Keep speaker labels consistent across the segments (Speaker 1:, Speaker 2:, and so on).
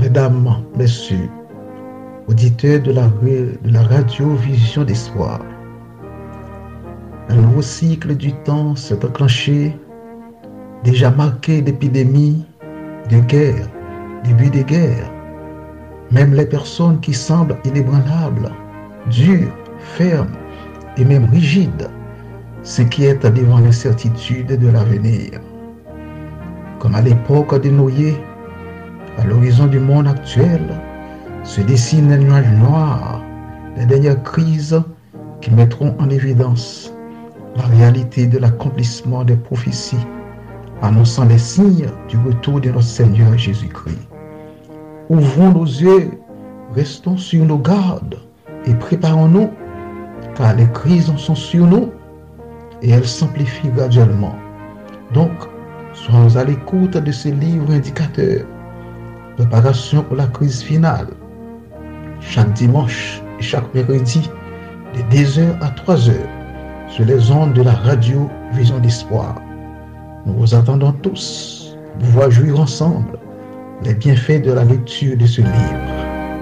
Speaker 1: Mesdames, Messieurs, auditeurs de la radio Vision d'Espoir, un nouveau cycle du temps s'est enclenché, déjà marqué d'épidémies, de guerres, début des guerres. Même les personnes qui semblent inébranlables, dures, fermes et même rigides, s'inquiètent devant l'incertitude de l'avenir. Comme à l'époque de Noé, à l'horizon du monde actuel, se dessinent les nuages noirs, les dernières crises qui mettront en évidence la réalité de l'accomplissement des prophéties, annonçant les signes du retour de notre Seigneur Jésus-Christ. Ouvrons nos yeux, restons sur nos gardes et préparons-nous, car les crises sont sur nous et elles s'amplifient graduellement. Donc, soyons à l'écoute de ce livre indicateur, préparation pour la crise finale, chaque dimanche et chaque mercredi, de 2h à 3h, sur les ondes de la radio Vision d'Espoir. Nous vous attendons tous pour pouvoir jouir ensemble les bienfaits de la lecture de ce livre.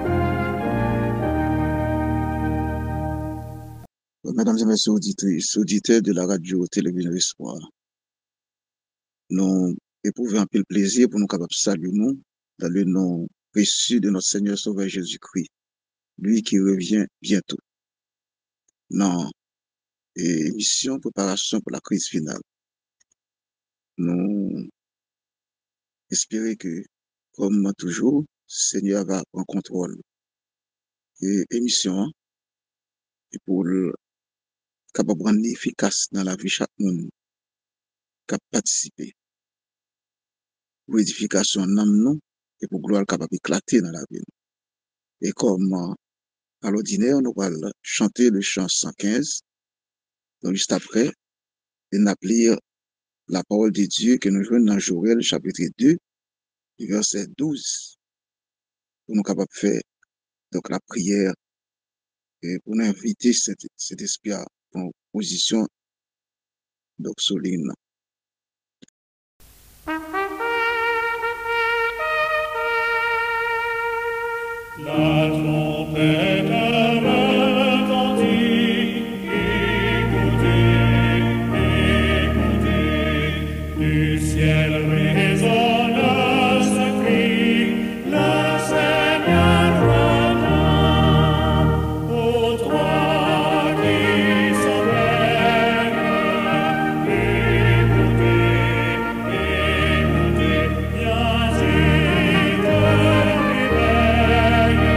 Speaker 2: Mesdames et messieurs auditeurs de la radio Télévision Espoir, nous éprouvons un peu le plaisir pour nous capables de saluer nous dans le nom précieux de notre Seigneur Sauveur Jésus-Christ, lui qui revient bientôt. Non, et mission préparation pour la crise finale. Nous espérons que, comme toujours, le Seigneur va prendre contrôle et émission et pour le capable de rendre efficace dans la vie de chaque monde qui a participé pour l'édification de nous et pour gloire capable d'éclater dans la vie. Et comme à l'ordinaire, nous allons chanter le chant 115. Donc, juste après, nous allons lire la parole de Dieu que nous jouons dans Joël, chapitre 2, du verset 12, pour nous capables de faire donc, la prière et pour nous inviter cet esprit à en position donc, solide.
Speaker 3: La trompette retentit, écoutez, écoutez, du ciel résonne ce cri, le Seigneur revient, ô toi qui sommeilles, écoutez, écoutez, viens et te réveille.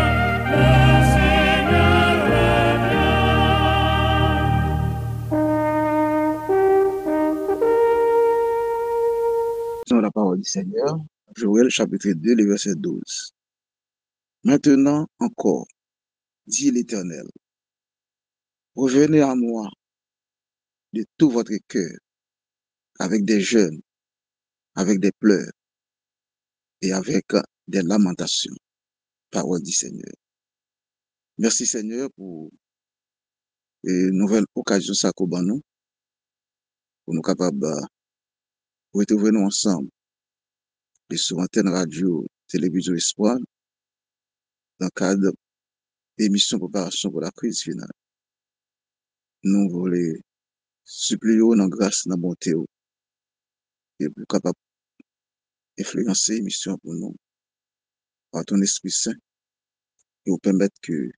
Speaker 2: La parole du Seigneur, Joël chapitre 2, le verset 12. Maintenant encore, dit l'Éternel, revenez à moi de tout votre cœur, avec des jeûnes, avec des pleurs et avec des lamentations. Parole du Seigneur. Merci Seigneur pour une nouvelle occasion nous, pour nous capables de retrouver nous ensemble et sur antenne radio, télévision Espoir, dans le cadre d'émission préparation pour la crise finale. Nous voulons supplier dans grâce, dans bonté, et pour capable influencer l'émission pour nous par ton Esprit Saint et vous permettre que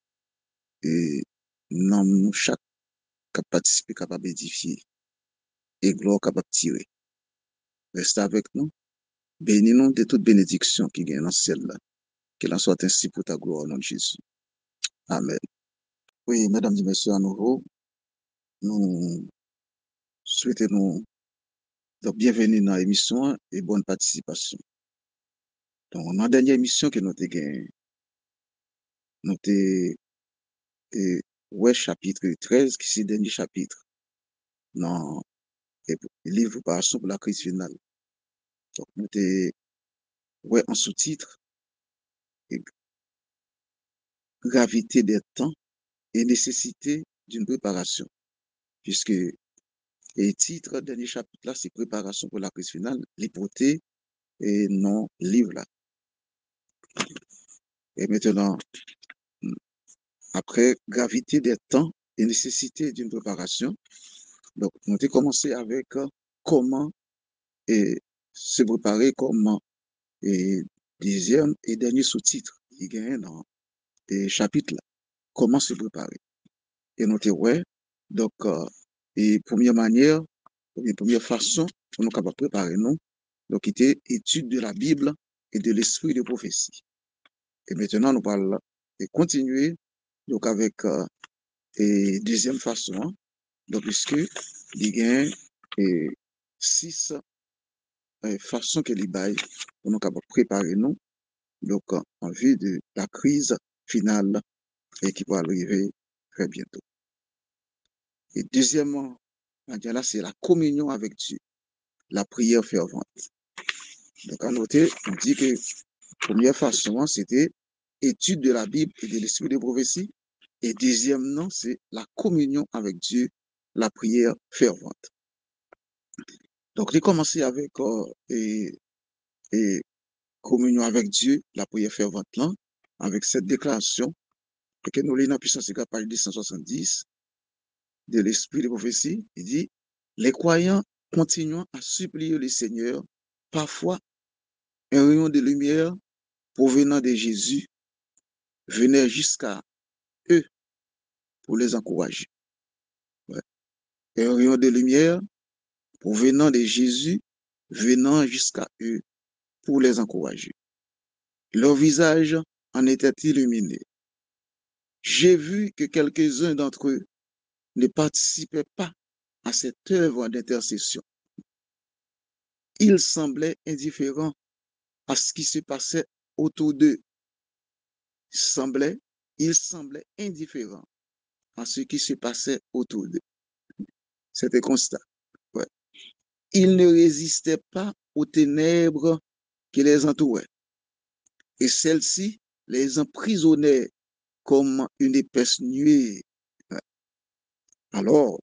Speaker 2: nous, chaque qui participe, capable d'édifier et gloire capable de tirer. Reste avec nous. Bénis-nous de toute bénédiction qui gagne dans le ciel là. Qu'il en soit ainsi pour ta gloire au nom de Jésus. Amen. Oui, mesdames et messieurs, à nouveau, nous souhaitons donc bienvenue dans l'émission et bonne participation. Donc, dans la dernière émission que nous avons gagnée, nous avons ouais, chapitre 13, qui est le dernier chapitre dans le livre préparation pour la crise finale. Donc, nous avons ouais, en sous-titre, gravité des temps et nécessité d'une préparation, puisque le titre dernier chapitre là, c'est préparation pour la crise finale, l'hypothèse et non livre là. Et maintenant, après gravité des temps et nécessité d'une préparation, donc on a commencé avec comment et se préparer, comment et deuxième et dernier sous-titre qui gagne dans les chapitres là, comment se préparer. Et nous ouais, donc et première manière, première façon pour nous capables de préparer nous, donc qui était étude de la Bible et de l'esprit de prophétie. Et maintenant nous parlons et continuer donc avec et deuxième façon, donc puisque il y a et 6 façons que les bails pour nous capables de préparer nous donc en vue de la crise finale et qui va arriver très bientôt. Et deuxièmement, là, c'est la communion avec Dieu, la prière fervente. Donc, à noter, on dit que première façon, c'était étude de la Bible et de l'esprit de prophétie. Et deuxièmement, c'est la communion avec Dieu, la prière fervente. Donc, j'ai commencé avec et communion avec Dieu, la prière fervente, là, avec cette déclaration que nous lisons dans Puissance égale page 270 de l'esprit de prophétie. Il dit, les croyants continuant à supplier le Seigneur, parfois un rayon de lumière provenant de Jésus venait jusqu'à eux pour les encourager. Ouais. Un rayon de lumière provenant de Jésus venant jusqu'à eux pour les encourager. Leur visage en était illuminé. J'ai vu que quelques-uns d'entre eux ne participaient pas à cette œuvre d'intercession. Ils semblaient indifférents à ce qui se passait autour d'eux. Ils semblaient indifférents à ce qui se passait autour d'eux. C'était constat. Ouais. Ils ne résistaient pas aux ténèbres qui les entouraient. Et celles-ci les emprisonnaient comme une épaisse nuée. Ouais. Alors,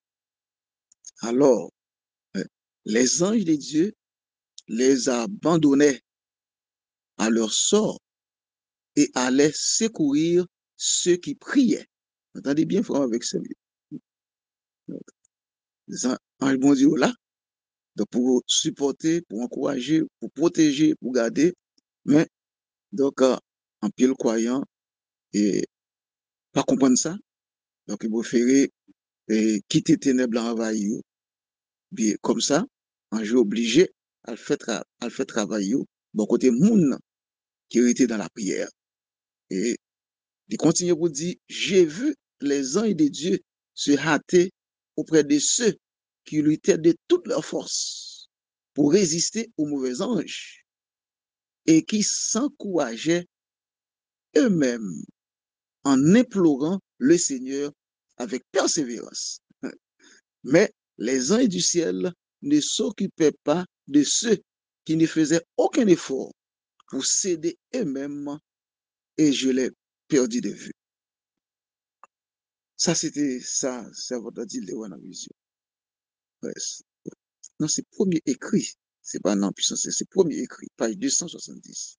Speaker 2: les anges de Dieu les abandonnaient à leur sort et allaient secourir ceux qui priaient. Entendez bien, frère, avec ce les anges bon Dieu là, donc pour supporter, pour encourager, pour protéger, pour garder, mais donc en pile croyant et pas comprendre ça, donc il préférait quitter ténèbres envahir, bien comme ça, en jeu obligé à faire travail bon côté moun qui était dans la prière et il continue pour dire j'ai vu les anges de Dieu se hâter auprès de ceux qui luttaient de toute leur force pour résister aux mauvais anges et qui s'encourageaient eux-mêmes en implorant le Seigneur avec persévérance. Mais les anges du ciel ne s'occupaient pas de ceux qui ne faisaient aucun effort pour s'aider eux-mêmes et je l'ai perdu de vue. Ça, c'était ça, c'est votre dit Léon en vision. Non, c'est premier écrit. C'est pas non puissance, c'est premier écrit, page 270.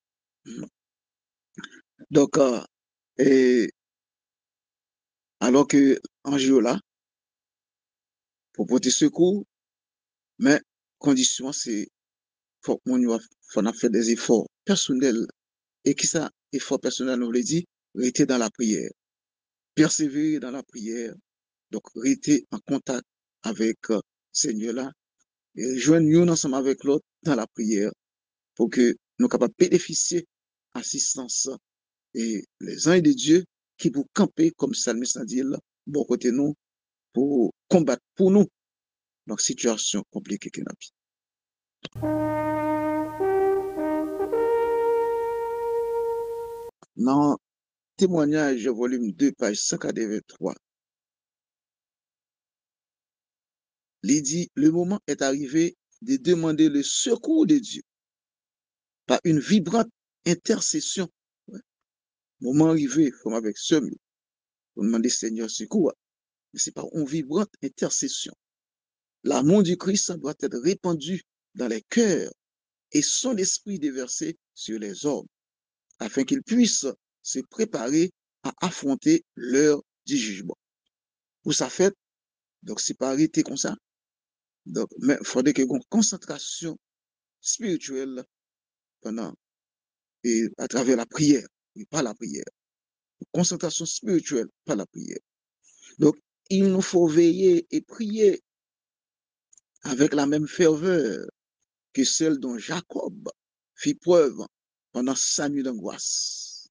Speaker 2: Donc, et alors que Angio là, pour porter secours, mais condition, c'est faut qu'on a fait des efforts personnels. Et qui ça, effort personnel, on veut dire, rester dans la prière, persévérer dans la prière, donc rester en contact avec Seigneur là, et joindre nous ensemble avec l'autre dans la prière pour que nous capables de bénéficier assistance et les anges de Dieu qui pour camper comme psalmiste a dit là, bon côté nous pour combattre pour nous donc situation compliquée que nous avons. Dans témoignage volume 2 page 183, il dit le moment est arrivé de demander le secours de Dieu par une vibrante intercession. Ouais. Moment arrivé, comme avec ce mot, pour demander Seigneur secours, mais c'est par une vibrante intercession. L'amour du Christ doit être répandu dans les cœurs et son esprit déversé sur les hommes, afin qu'ils puissent se préparer à affronter l'heure du jugement. Pour ça fait, donc c'est pas arrêté comme ça. Donc, mais il faudrait qu'il y ait une concentration spirituelle pendant et à travers la prière, et pas la prière. Concentration spirituelle, pas la prière. Donc, il nous faut veiller et prier avec la même ferveur que celle dont Jacob fit preuve pendant 5 nuits d'angoisse.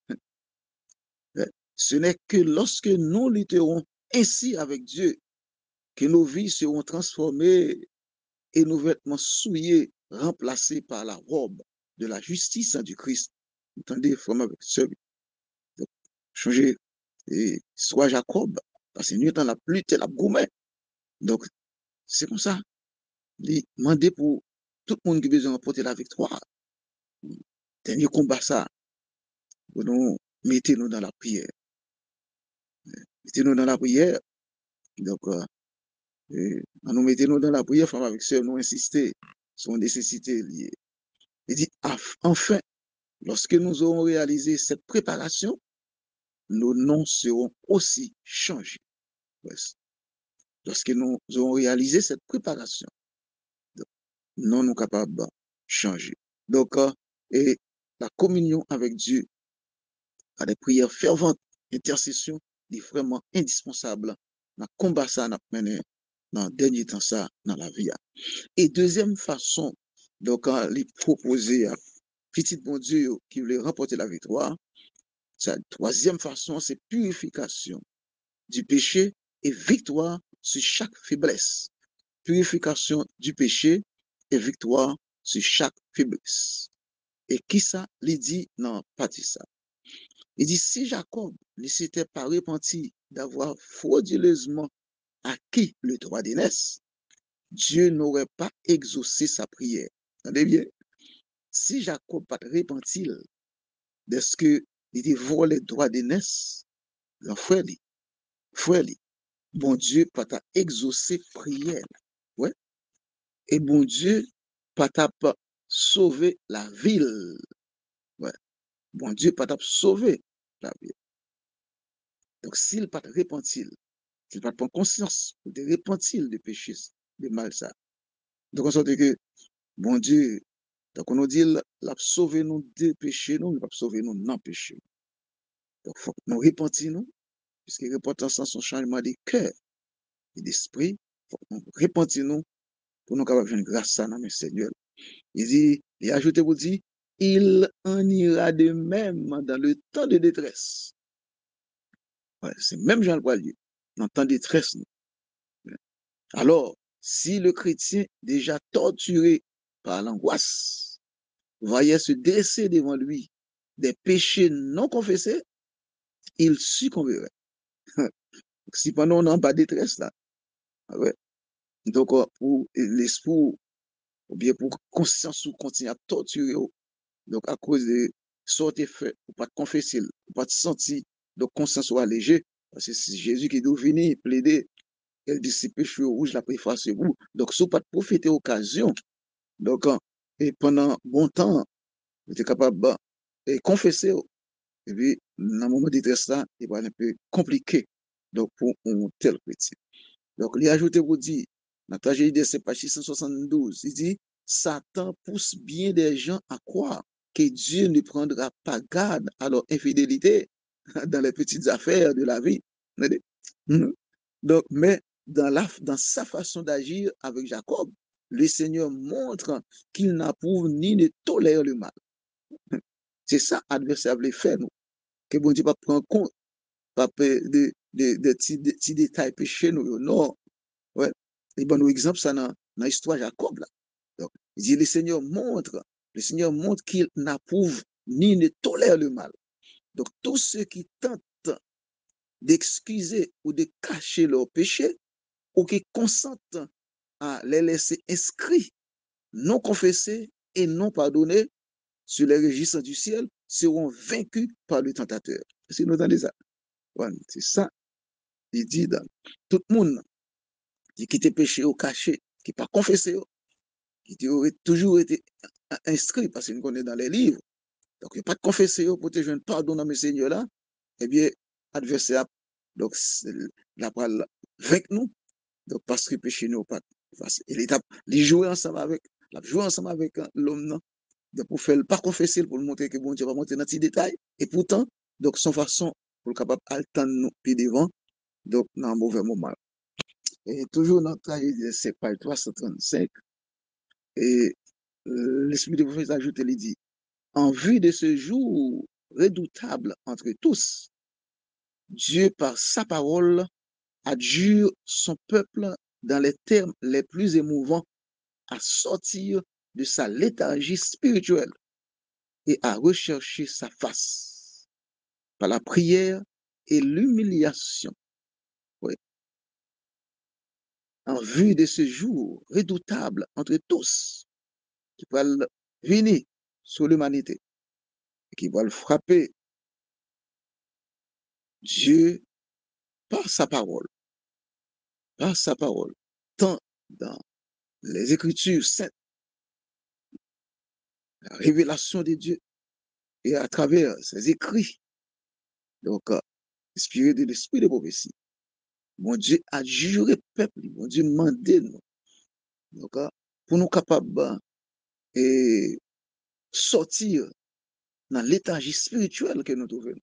Speaker 2: Ce n'est que lorsque nous lutterons ainsi avec Dieu que nos vies seront transformées et nos vêtements souillés remplacés par la robe de la justice du Christ. Vous entendez, frère avec sœur, changer, et soit Jacob, parce que nous dans la pluie, la gourmet. Donc, c'est comme ça. Il demandé pour tout le monde qui a besoin de porter la victoire. Dernier combat ça, nous mettez-nous dans la prière. Mettez-nous dans la prière. Donc, nous mettez-nous dans la prière, frère avec sœur, nous insister sur une nécessité liée. Il dit, enfin, lorsque nous aurons réalisé cette préparation, nos noms seront aussi changés. Lorsque nous aurons réalisé cette préparation, nous sommes capables de changer. Donc, et la communion avec Dieu, à des prières ferventes, intercession, est vraiment indispensable dans le combat ça, dans le dernier temps ça, dans la vie. Et deuxième façon, donc, les proposer à petit bon Dieu qui voulait remporter la victoire, la troisième façon, c'est purification du péché et victoire sur chaque faiblesse. Purification du péché et victoire sur chaque faiblesse. Et qui ça, il dit, non, pas dit ça. Il dit, si Jacob ne s'était pas repenti d'avoir frauduleusement acquis le droit d'aînesse, Dieu n'aurait pas exaucé sa prière. Entendez bien? Si Jacob n'a pas repenti de ce qu'il était volé le droit d'aînesse, le frère, bon Dieu pas t'a exaucé prière. Ouais. Et bon Dieu pas t'a sauvé la ville. Ouais. Bon Dieu pas t'a sauvé la ville. Donc s'il pas repenti, s'il pas prend conscience de repentir de péché, de mal ça. Donc on sorte que bon Dieu, donc on nous dit l'a sauvé nous de péché, nous, il va sauver nous non péché. Donc faut nous repentir nous, puisque repentance c'est un changement de cœur et d'esprit, faut nous repentir nous pour nous capables de faire grâce à notre Seigneur. Il dit, il a ajouté pour dire, il en ira de même dans le temps de détresse. Ouais, c'est même Jean le Dieu, dans le temps de détresse. Alors, si le chrétien déjà torturé par l'angoisse voyait se dresser devant lui des péchés non confessés, il succomberait. Si pendant on n'a pas de détresse là, ouais. Donc pour l'esprit ou bien pour conscience ou continuer à torturer, donc à cause de sortir fait, ou pas de confesser, ou pas de sentir, donc conscience ou allégé, parce que c'est Jésus qui doit venir plaider, elle dit c'est péché rouge la préface vous. Donc si vous pas de profiter occasion, donc et pendant bon temps, vous êtes capable de confesser, et puis dans le moment de détresse là, il va être un peu compliqué, donc pour un tel chrétien. Donc, il a ajouté pour dire, dans la tragédie de ce page 672, il dit, Satan pousse bien des gens à croire que Dieu ne prendra pas garde à leur infidélité dans les petites affaires de la vie. Donc, mais dans sa façon d'agir avec Jacob, le Seigneur montre qu'il n'approuve ni ne tolère le mal. C'est ça, adversaire voulait faire, nous. Que bon Dieu pas prendre compte, pas de petits détails péchés, nous. Non. Ouais. Et bon, exemple, ça dans l'histoire de Jacob, là. Donc, il dit, le Seigneur montre qu'il n'approuve ni ne tolère le mal. Donc, tous ceux qui tentent d'excuser ou de cacher leurs péchés, ou qui consentent à les laisser inscrits, non confessés et non pardonnés sur les registres du ciel, seront vaincus par le tentateur. Est-ce que vous entendez ça? Ouais, c'est ça. Il dit, dans tout le monde qui quitte péché au caché, qui n'a pas confessé, qui aurait toujours été inscrit, parce qu'on connaît dans les livres, Donc, il n'y a pas de confesser pour te joindre pardon dans mes seigneurs là, eh bien, adversaire, donc, la parole avec nous, donc, parce que péché nous pas facile. Et l'étape, les jouer ensemble avec, la jouer ensemble avec l'homme, non, donc, pour faire pas confesser, pour montrer que bon Dieu va monter dans ces détails, et pourtant, donc, son façon, pour le capable d'attendre nous, puis devant, donc, dans un mauvais moment. Et toujours dans le travail, c'est page 335, et l'Esprit de prophète ajoute, il dit, en vue de ce jour redoutable entre tous, Dieu, par sa parole, adjure son peuple dans les termes les plus émouvants à sortir de sa léthargie spirituelle et à rechercher sa face par la prière et l'humiliation. Oui. En vue de ce jour redoutable entre tous, qui va venir sur l'humanité, qui va le frapper, Dieu, par sa parole, tant dans les Écritures saintes, la révélation de Dieu, et à travers ses écrits, donc, inspiré de l'esprit de prophétie, mon Dieu a juré peuple, mon Dieu demandé nous, donc, pour nous capables et sortir dans l'étagère spirituelle que nous trouvons.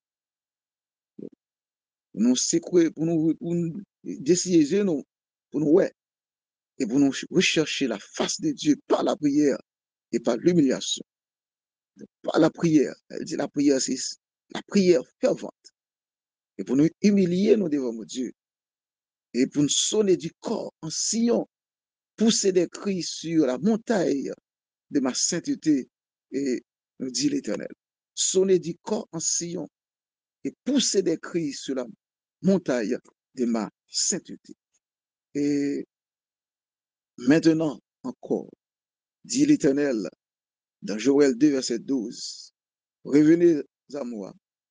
Speaker 2: Pour nous sécouer, pour nous décider, nous, pour nous, ouais, et pour nous rechercher la face de Dieu par la prière et par l'humiliation. Par la prière, elle dit la prière, c'est la prière fervente. Et pour nous humilier, nous devant Dieu. Et pour nous sonner du corps en sillon, pousser des cris sur la montagne de ma sainteté, et nous dit l'Éternel. Sonner du corps en sillon et pousser des cris sur la montagne de ma sainteté. Et maintenant encore, dit l'Éternel dans Joël 2, verset 12, revenez à moi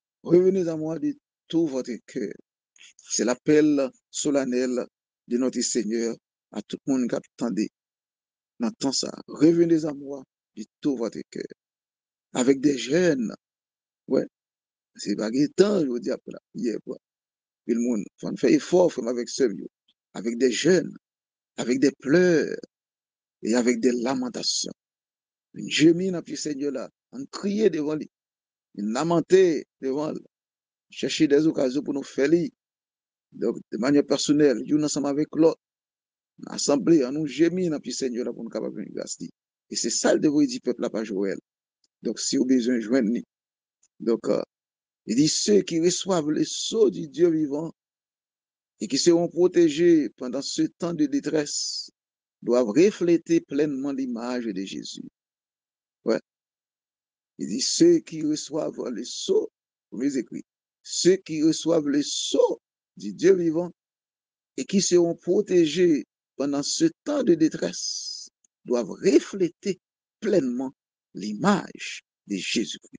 Speaker 2: de tout votre cœur. C'est l'appel solennel de notre Seigneur à tout le monde qui attendait. N'entend ça. Revenez à moi de tout votre cœur. Avec des jeunes. Ouais. C'est pas temps, je vous dis après la prière. Puis le monde, faut faire effort, faut avec sérieux. Avec des jeunes, avec des pleurs et avec des lamentations. Une gémine dans le Seigneur là. On criait devant lui. Une lamentait devant lui. Chercher des occasions pour nous faire lui. Donc, de manière personnelle, nous ensemble avec l'autre. Assemblée, on nous gémit dans le Seigneur là pour nous capables de grâce. Et c'est ça le devoir du peuple là par Joël. Donc, si vous avez besoin de joindre, donc, il dit ceux qui reçoivent le sceau du Dieu vivant et qui seront protégés pendant ce temps de détresse doivent refléter pleinement l'image de Jésus. Ouais. Il dit ceux qui reçoivent le sceau, vous mes écrits, ceux qui reçoivent le sceau du Dieu vivant et qui seront protégés pendant ce temps de détresse doivent refléter pleinement l'image de Jésus-Christ.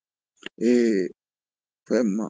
Speaker 2: Et vraiment,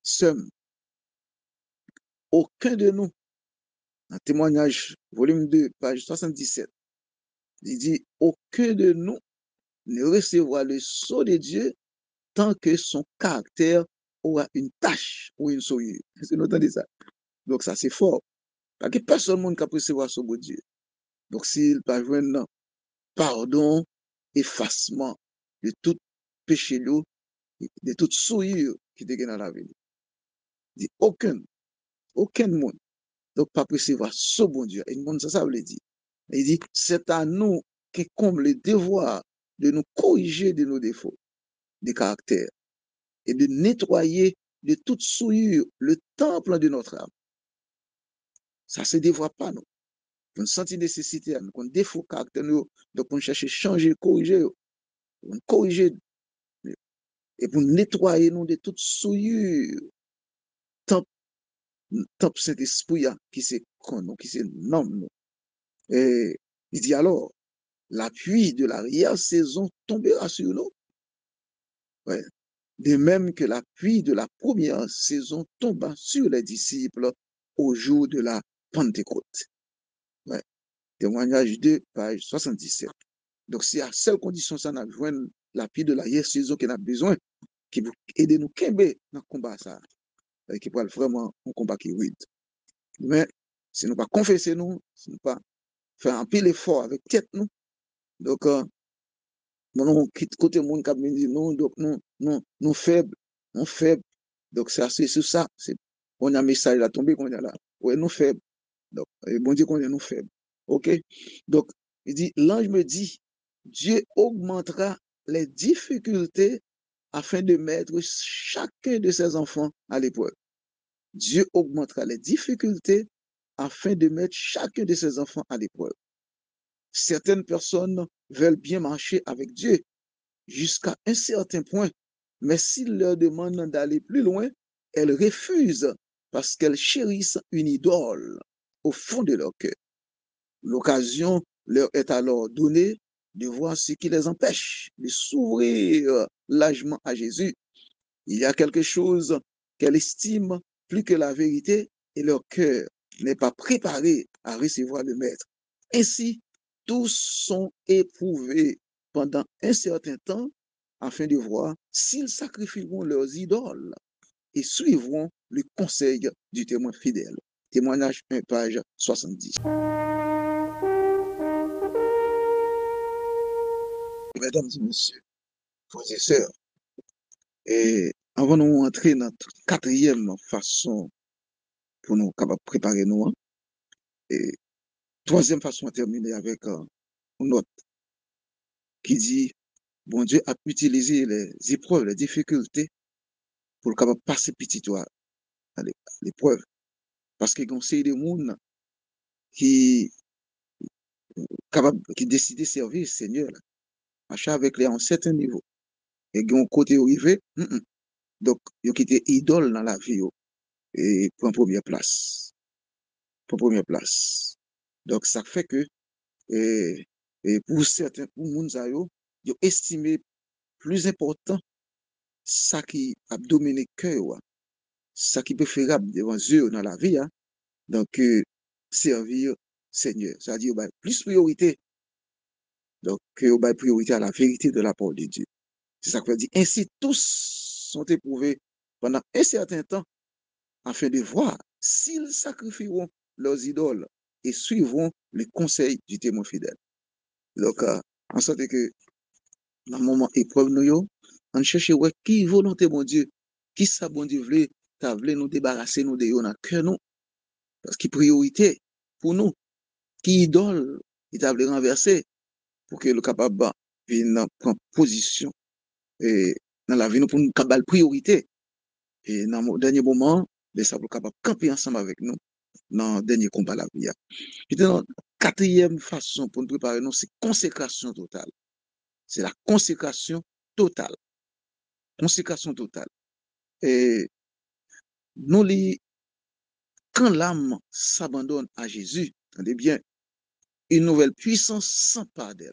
Speaker 2: aucun de nous, dans témoignage, volume 2, page 77, il dit, aucun de nous ne recevra le sceau de Dieu tant que son caractère aura une tache ou une souillure. C'est nous entendez ça. Donc ça, c'est fort. Parce que personne ne peut recevoir ce beau Dieu. Donc s'il peut joindre pardon, effacement de tout péché, de toute souillure qui est dans la vie. Il dit, aucun monde. Donc, pas recevoir ce bon Dieu. Et le monde, ça veut dire. Il dit, c'est à nous qui comble le devoir de nous corriger de nos défauts, de caractère, et de nettoyer de toute souillure le temple de notre âme. Ça ne se dévoile pas, nous. Pour nous sentir nécessité, nous, qu'on défaut caractère, nous, donc on cherche à changer, corriger, et pour nettoyer nous de toute souillure, temple Saint-Esprit qui se connaît, qui se nomme. Et il dit alors, la pluie de l'arrière-saison tombera sur nous. Ouais. De même que la pluie de la première saison tomba sur les disciples au jour de la Pentecôte. Ouais. Témoignage 2, page 77. Donc, c'est à seule condition ça n'a joint l'appui de la saison qu'on a besoin, qui peut aider nous kembe dans le combat ça, qui peut vraiment un combat qui est rude. Mais si nous pas confesser nous, si nous pas faire un pile effort avec tête nous, donc nous quitte côté monde qui me dit non, donc nous faibles, nous faibles. Donc c'est assez sur ça, c'est on a un message là tombé qu'on a là. Ouais, nous faibles. Donc bon Dieu qu'on est nous faibles. OK? Donc il dit l'ange me dit Dieu augmentera les difficultés afin de mettre chacun de ses enfants à l'épreuve. Dieu augmentera les difficultés afin de mettre chacun de ses enfants à l'épreuve. Certaines personnes veulent bien marcher avec Dieu jusqu'à un certain point, mais s'il leur demande d'aller plus loin, elles refusent parce qu'elles chérissent une idole au fond de leur cœur. L'occasion leur est alors donnée de voir ce qui les empêche de s'ouvrir largement à Jésus. Il y a quelque chose qu'elles estiment plus que la vérité et leur cœur n'est pas préparé à recevoir le Maître. Ainsi, tous sont éprouvés pendant un certain temps afin de voir s'ils sacrifieront leurs idoles et suivront le conseil du témoin fidèle. Témoignage 1, page 70. Mesdames et messieurs, frères et sœurs, et avant de nous entrer dans notre quatrième façon pour nous capables préparer nous, et troisième façon à terminer avec une note qui dit, bon Dieu a utilisé les épreuves, les difficultés pour capable passer petit toi à l'épreuve. Parce qu'il y a un série de monde qui décide de servir le Seigneur, marcher avec lui à un certain niveau. Et qui ont côté arrivé, donc, ils ont quitté idole dans la vie et prend première place. Pour première place. Donc, ça fait que, et pour certains, pour les ils ont estimé plus important ça qui a dominé le cœur, ça qui est préférable devant Dieu dans la vie, donc servir Seigneur. C'est-à-dire, plus priorité, donc priorité à la vérité de la parole de Dieu. C'est ça que veut dire. Ainsi, tous sont éprouvés pendant un certain temps afin de voir s'ils sacrifieront leurs idoles et suivront les conseils du témoin fidèle. Donc, en sorte que dans le moment épreuve, on cherche qui volonté, mon Dieu, qui ça, bon Dieu, voulait nous débarrasser, nous de dans cœur, nous, parce qu'il priorité pour nous, qui idole, il t'a voulu renverser pour que le capable vienne prendre position et dans la vie, nous pour nous capable priorité. Et dans le dernier moment, les sables capables de camper ensemble avec nous dans le dernier combat de la vie. Et dans la quatrième façon pour nous préparer, c'est consécration totale. C'est la consécration totale. Consécration totale. Et nous, quand l'âme s'abandonne à Jésus, entendez bien, une nouvelle puissance s'empare d'elle.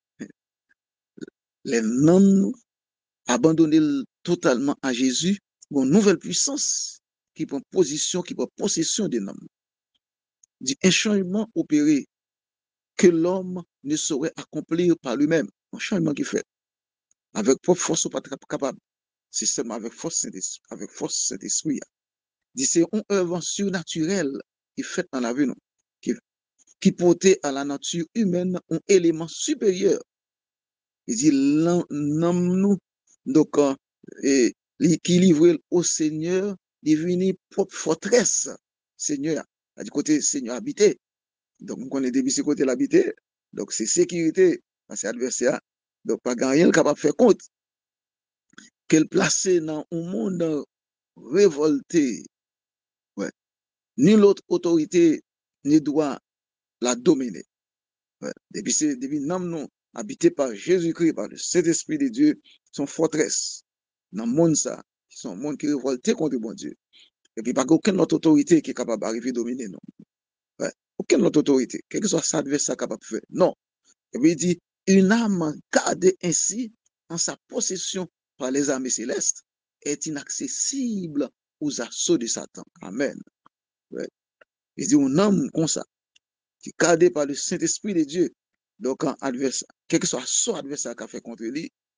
Speaker 2: Les non abandonnés totalement à Jésus, une nouvelle puissance qui prend position, qui prend possession des hommes. Dit un changement opéré que l'homme ne saurait accomplir par lui-même. Un changement qui fait. Avec propre force, pas capable. C'est seulement avec force Saint-Esprit. Dit c'est une œuvre surnaturelle qui fait dans la vie, qui portait à la nature humaine un élément supérieur. Il dit l'homme nous, donc, qui livre au Seigneur, devenu propre forteresse, Seigneur, du côté Seigneur habité. Donc, on connaît depuis ce côté l'habité, donc c'est sécurité, c'est adversaire, donc pas rien capable de faire compte. Qu'elle placée dans un monde révolté, ouais. Nulle autre autorité ne doit la dominer. Ouais. Depuis nous habité par Jésus-Christ, par le Saint-Esprit de Dieu, son forteresse. Dans le monde, ça, c'est un monde qui est révolté contre bon Dieu. Et puis, pas aucune autre autorité qui est capable d'arriver à dominer, non. Ouais. Aucune autre autorité, quel que soit sa adversaire capable de faire. Non. Et puis, il dit, une âme gardée ainsi en sa possession par les armées célestes est inaccessible aux assauts de Satan. Amen. Ouais. Il dit, un homme comme ça, qui est gardé par le Saint-Esprit de Dieu, donc, adversaire, quel que soit son adversaire qui a fait contre lui,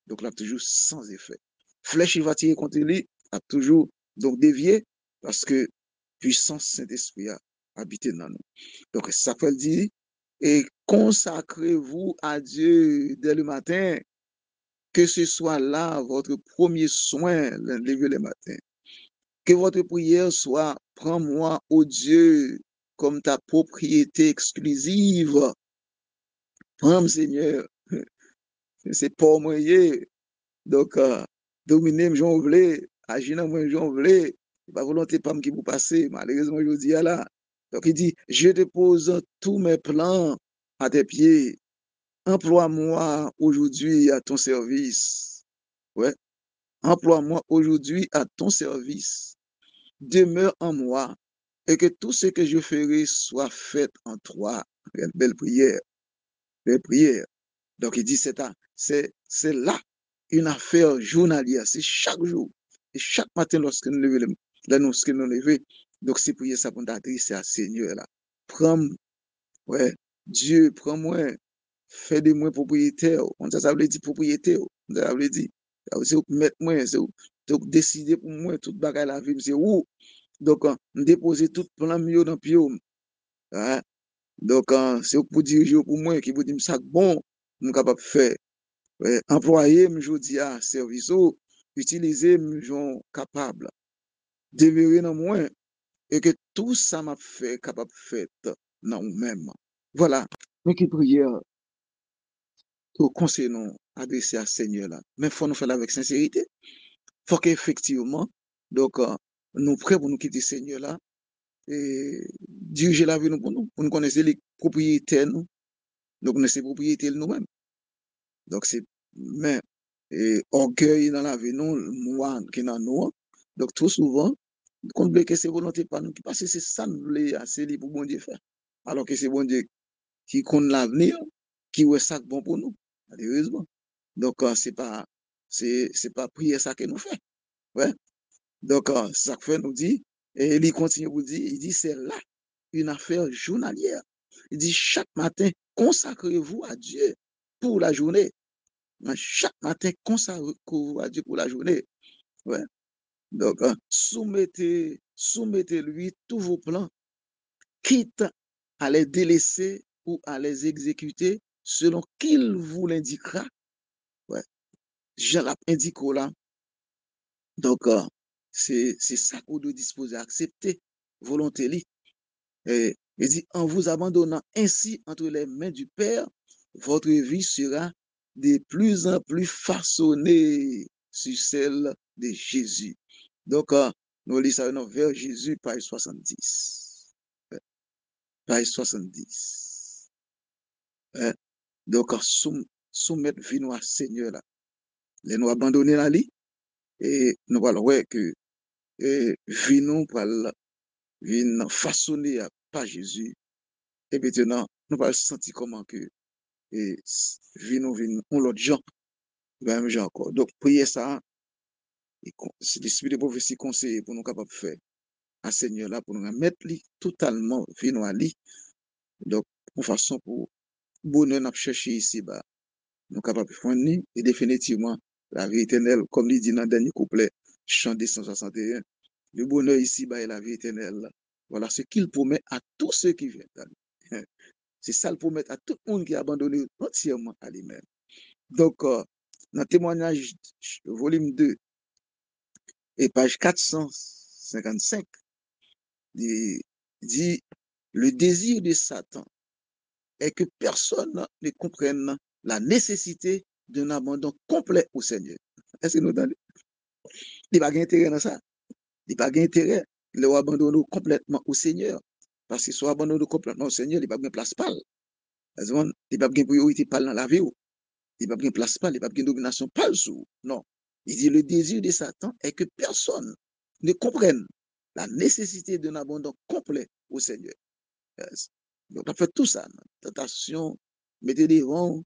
Speaker 2: donc là, toujours sans effet. Flèche, il va tirer contre lui, a toujours donc dévié, parce que puissance Saint-Esprit a habité dans nous. Donc, ça peut dire, et consacrez-vous à Dieu dès le matin, que ce soit là votre premier soin, lever le matin. Que votre prière soit, prends-moi, ô Dieu, comme ta propriété exclusive. Prends, Seigneur, c'est pas moi. Donc, dominer, j'en voulais, agir dans moi, j'en voulais. Pas volonté pas qui vous passer, malheureusement, je dis là. Donc, il dit, je dépose tous mes plans à tes pieds. Emploie-moi aujourd'hui à ton service. Ouais. Emploie-moi aujourd'hui à ton service. Demeure en moi et que tout ce que je ferai soit fait en toi. Une belle prière. Belle prière. Donc, il dit, c'est là une affaire journalière. C'est chaque jour. Et chaque matin, lorsque nous levons, lorsque nous levons, donc c'est prier ça pour nous adresser à Seigneur là. Prends, ouais, Dieu, prends-moi, fais de moi propriétaire. On ça veut dire propriétaire. Ça veut dire, c'est mettre moi, c'est décider pour moi, toute bagaille la vie, c'est où. Donc, déposer tout plan mieux dans le pied. Hein? Donc, c'est pour diriger pour moi, qui vous dit ça bon, je suis capable de faire. Ouais, employer, je dis à service, utiliser, je suis capable. Demeurer dans moi, et que tout ça m'a fait capable de faire dans nous-mêmes. Voilà. Mais qui prière, au conseil nous adressé à Seigneur là. Mais il faut nous faire avec sincérité. Il faut qu'effectivement, donc, nous prêts pour nous quitter Seigneur là, et diriger la vie nous pour nous connaître les propriétaires nous. Donc, nous sommes propriétaires nous-mêmes. Donc, c'est, mais, et orgueil dans la vie nous, moi, qui dans nous. Donc, trop souvent, qu'on oublie que c'est volonté par nous, parce que c'est ça nous voulons assez libre pour bon Dieu faire. Alors que c'est bon Dieu qui compte l'avenir, qui est ça bon pour nous, malheureusement. Donc, c'est pas prier ça que nous fait. Ouais. Donc, ça fait nous dit, et il continue pour dire, il dit, c'est là une affaire journalière. Il dit, chaque matin, consacrez-vous à Dieu pour la journée. Chaque matin, consacrez-vous à Dieu pour la journée. Ouais. Donc, soumettez-lui tous vos plans, quitte à les délaisser ou à les exécuter selon qu'il vous l'indiquera. Ouais. Je l'indique là. Donc, c'est ça qu'on doit disposer à accepter, volonté. Il dit, en vous abandonnant ainsi entre les mains du Père, votre vie sera de plus en plus façonnée sur celle de Jésus. Donc, nous lisons vers Jésus, page 70. Page 70. Donc, soumettre vie nous à Seigneur là. Les nous abandonner la vie et nous allons voir que vie nous vient façonner par Jésus. Et maintenant, nous allons sentir comment que vie nous vient on l'autre gens, même gens encore. Donc, prier ça, c'est l'esprit de prophétie conseillé pour nous capables de faire à Seigneur là, pour nous mettre totalement vie nous à lui. Donc, en façon pour bonheur nous chercher ici, bah, nous capables de fournir et définitivement la vie éternelle, comme il dit dans le dernier couplet, chant 261. Le bonheur ici, bah, est la vie éternelle. Voilà ce qu'il promet à tous ceux qui viennent à lui. C'est ça le promet à tout le monde qui a abandonné entièrement à lui-même. Donc, dans le témoignage, volume 2, et page 455, il dit, le désir de Satan est que personne ne comprenne la nécessité d'un abandon complet au Seigneur. Est-ce que nous entendez? Il n'y a pas d'intérêt dans ça. Il n'y a pas d'intérêt de l'abandonner complètement au Seigneur. Parce que soit abandonné complètement au Seigneur, il n'y a pas de place pâle. Il n'y a pas de priorité pâle dans la vie. Il n'y a pas de place pâle, il n'y a pas de domination pâle sur. Non. Il dit le désir de Satan est que personne ne comprenne la nécessité d'un abandon complet au Seigneur. Yes. Donc, on fait tout ça. Tentation, mettez des rangs,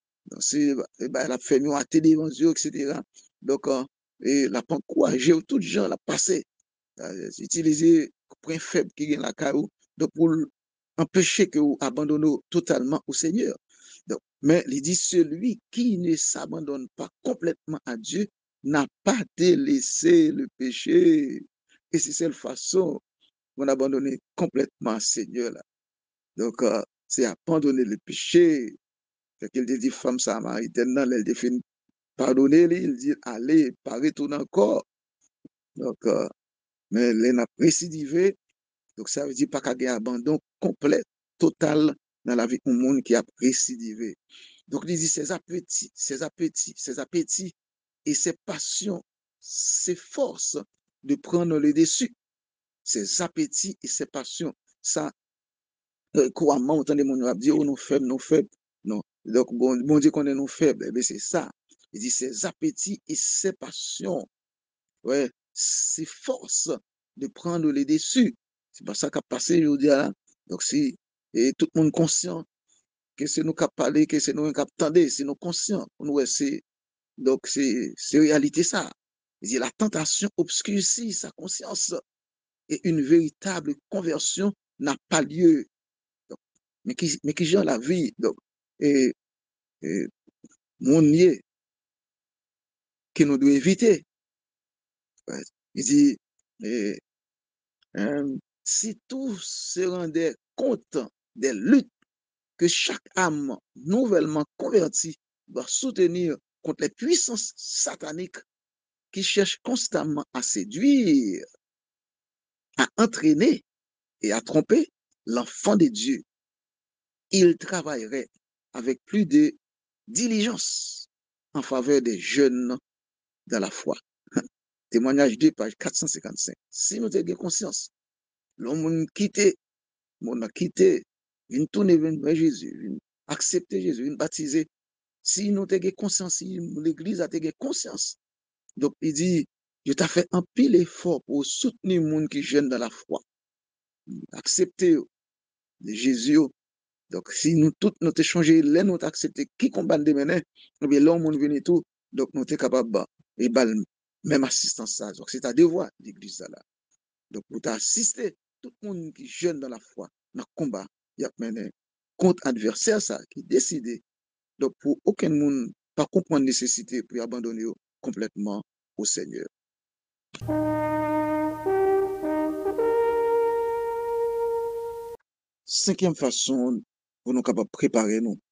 Speaker 2: la famille a été devant Dieu, etc. Donc, et la pas encourager tout les gens la passer, utiliser point faible qui est la carreau, donc pour empêcher que vous abandonnez totalement au Seigneur. Donc, mais il dit, celui qui ne s'abandonne pas complètement à Dieu n'a pas délaissé le péché. Et c'est cette façon qu'on abandonne complètement à Seigneur là. Donc, c'est abandonner le péché. Fait qu'il dit, femme samaritaine, elle dit, pardonner, il dit, allez, pas retourner encore. Donc, mais elle n'a récidivé. Donc, ça veut dire pas qu'il y a un abandon complet, total dans la vie du monde qui a récidivé. Donc, il dit ses appétits, ses appétits, ses appétits et ses passions, ses forces de prendre le dessus. Ses appétits et ses passions. Ça, couramment, on entend des gens dire, oh, nous faibles, nous faibles. Non. Donc, bon Dieu qu'on est nous faibles. Eh bien, c'est ça. Il dit ses appétits et ses passions. Ouais, ses forces de prendre le dessus. C'est pas ça qu'a passé, je vous dis là. Donc, si, et tout le monde conscient que c'est nous qui parlé, que c'est nous qui attendons, c'est nous conscients. Nous, c'est, donc, c'est réalité ça. Il dit la tentation obscurcit sa conscience et une véritable conversion n'a pas lieu. Donc, mais qui gère la vie. Donc, et, et mon nier que nous devons éviter. Ouais. Il dit, et, si tous se rendaient compte des luttes que chaque âme nouvellement convertie doit soutenir contre les puissances sataniques qui cherchent constamment à séduire, à entraîner et à tromper l'enfant de Dieu, il travaillerait avec plus de diligence en faveur des jeunes dans la foi. Témoignage 2, page 455. Si nous avons conscience, l'homme quitté, mon a quitté, vient tourner vers Jésus, vient accepter Jésus, vient baptiser. Si nous avons conscience, si l'Église a conscience, donc il dit, je t'ai fait un pile effort pour soutenir les gens qui jeune dans la foi, accepter Jésus. Donc, si nous tous nous échanger, là nous accepter qui combat de mener, bien là on vient tout, donc nous sommes capables et même assistance ça. Donc c'est un devoir l'église là. Donc pour t'assister tout le monde qui jeune dans la foi, dans le combat, il y a mené contre adversaire ça qui décide. Donc pour aucun monde pas comprendre nécessité pour abandonner complètement au Seigneur. Cinquième façon pour nous capables préparer nous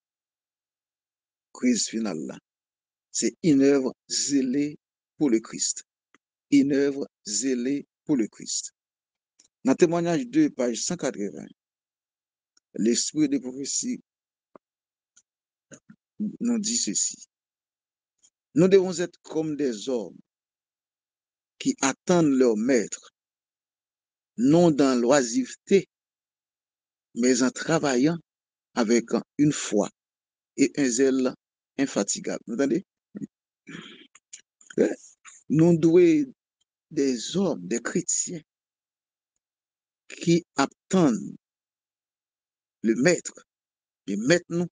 Speaker 2: crise finale là. C'est une œuvre zélée pour le Christ. Une œuvre zélée pour le Christ. Dans témoignage 2, page 180, l'esprit de prophétie nous dit ceci. Nous devons être comme des hommes qui attendent leur maître, non dans l'oisiveté, mais en travaillant avec une foi et un zèle infatigable. Vous entendez? Nous devons des hommes, des chrétiens qui attendent le maître, et maintenant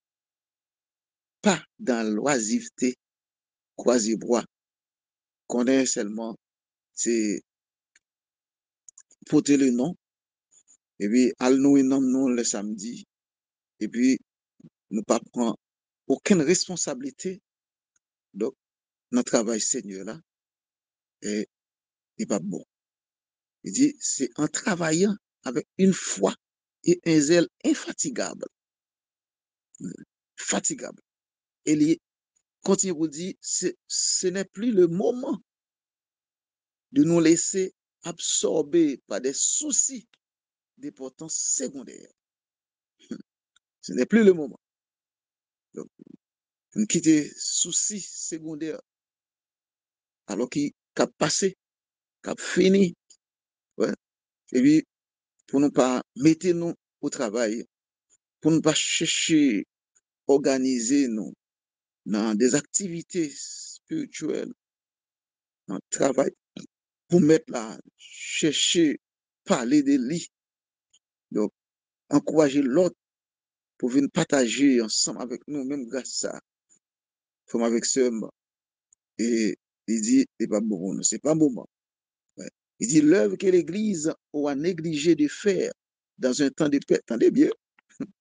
Speaker 2: pas dans l'oisiveté, croisé-bois, qu'on est seulement, c'est porter le nom, et puis al nous et nom le samedi, et puis nous pas prendre aucune responsabilité, donc notre travail Seigneur là, et n'est pas bon. Il dit, c'est en travaillant avec une foi et un zèle infatigable, fatigable. Et il continue pour dire, ce n'est plus le moment de nous laisser absorber par des soucis d'importance secondaire. Ce n'est plus le moment. Donc, nous quitter soucis secondaires alors qu'il a passé, qu'il a fini. Ouais. Et puis, pour ne pas mettre nous au travail, pour ne pas chercher, organiser nous dans des activités spirituelles, dans le travail, pour mettre là, chercher, parler de lui. Donc, encourager l'autre pour venir partager ensemble avec nous, même grâce à ça, comme avec ce et il dit, c'est pas bon, c'est pas moment. Ouais. Il dit, l'œuvre que l'Église aura négligé de faire dans un temps de paix, attendez bien,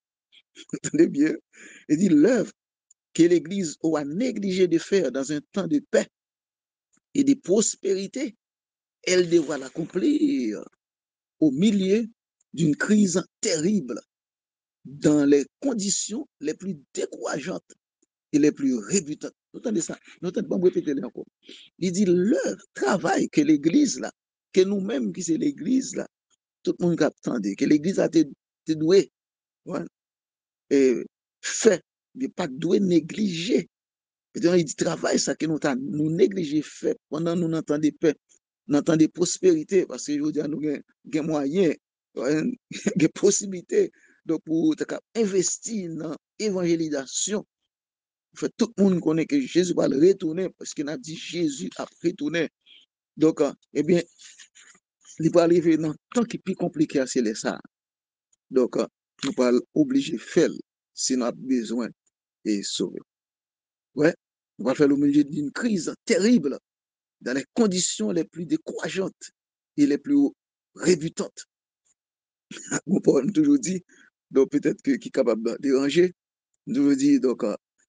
Speaker 2: Entendez bien? Il dit l'œuvre que l'Église aura négligé de faire dans un temps de paix et de prospérité, elle devra l'accomplir au milieu d'une crise terrible, dans les conditions les plus décourageantes et les plus rebutantes. Vous entendez ça? Vous entendez pas me répéter encore. Il dit l'œuvre, travail que l'Église là, que nous-mêmes qui c'est l'Église là, tout le monde qui attendait, que l'Église a été douée, ouais, et fait, mais pas doué négliger. Il dit travail ça que nous négligé fait pendant nous n'entendons pas, nous entendons prospérité, parce que je veux dire, nous avons moyens, ouais, des possibilités donc pour investir dans l'évangélisation. Fait, tout le monde connaît que Jésus va le retourner parce qu'il a dit Jésus a retourné. Donc, eh bien, il va arriver dans un temps qui est plus compliqué, c'est ça. Donc, nous pas obligé de faire si nous avons besoin de sauver. Ouais, on va faire le milieu d'une crise terrible dans les conditions les plus décourageantes et les plus rebutantes. Mon père nous toujours dit, donc peut-être qui est capable de déranger, nous toujours dit, donc,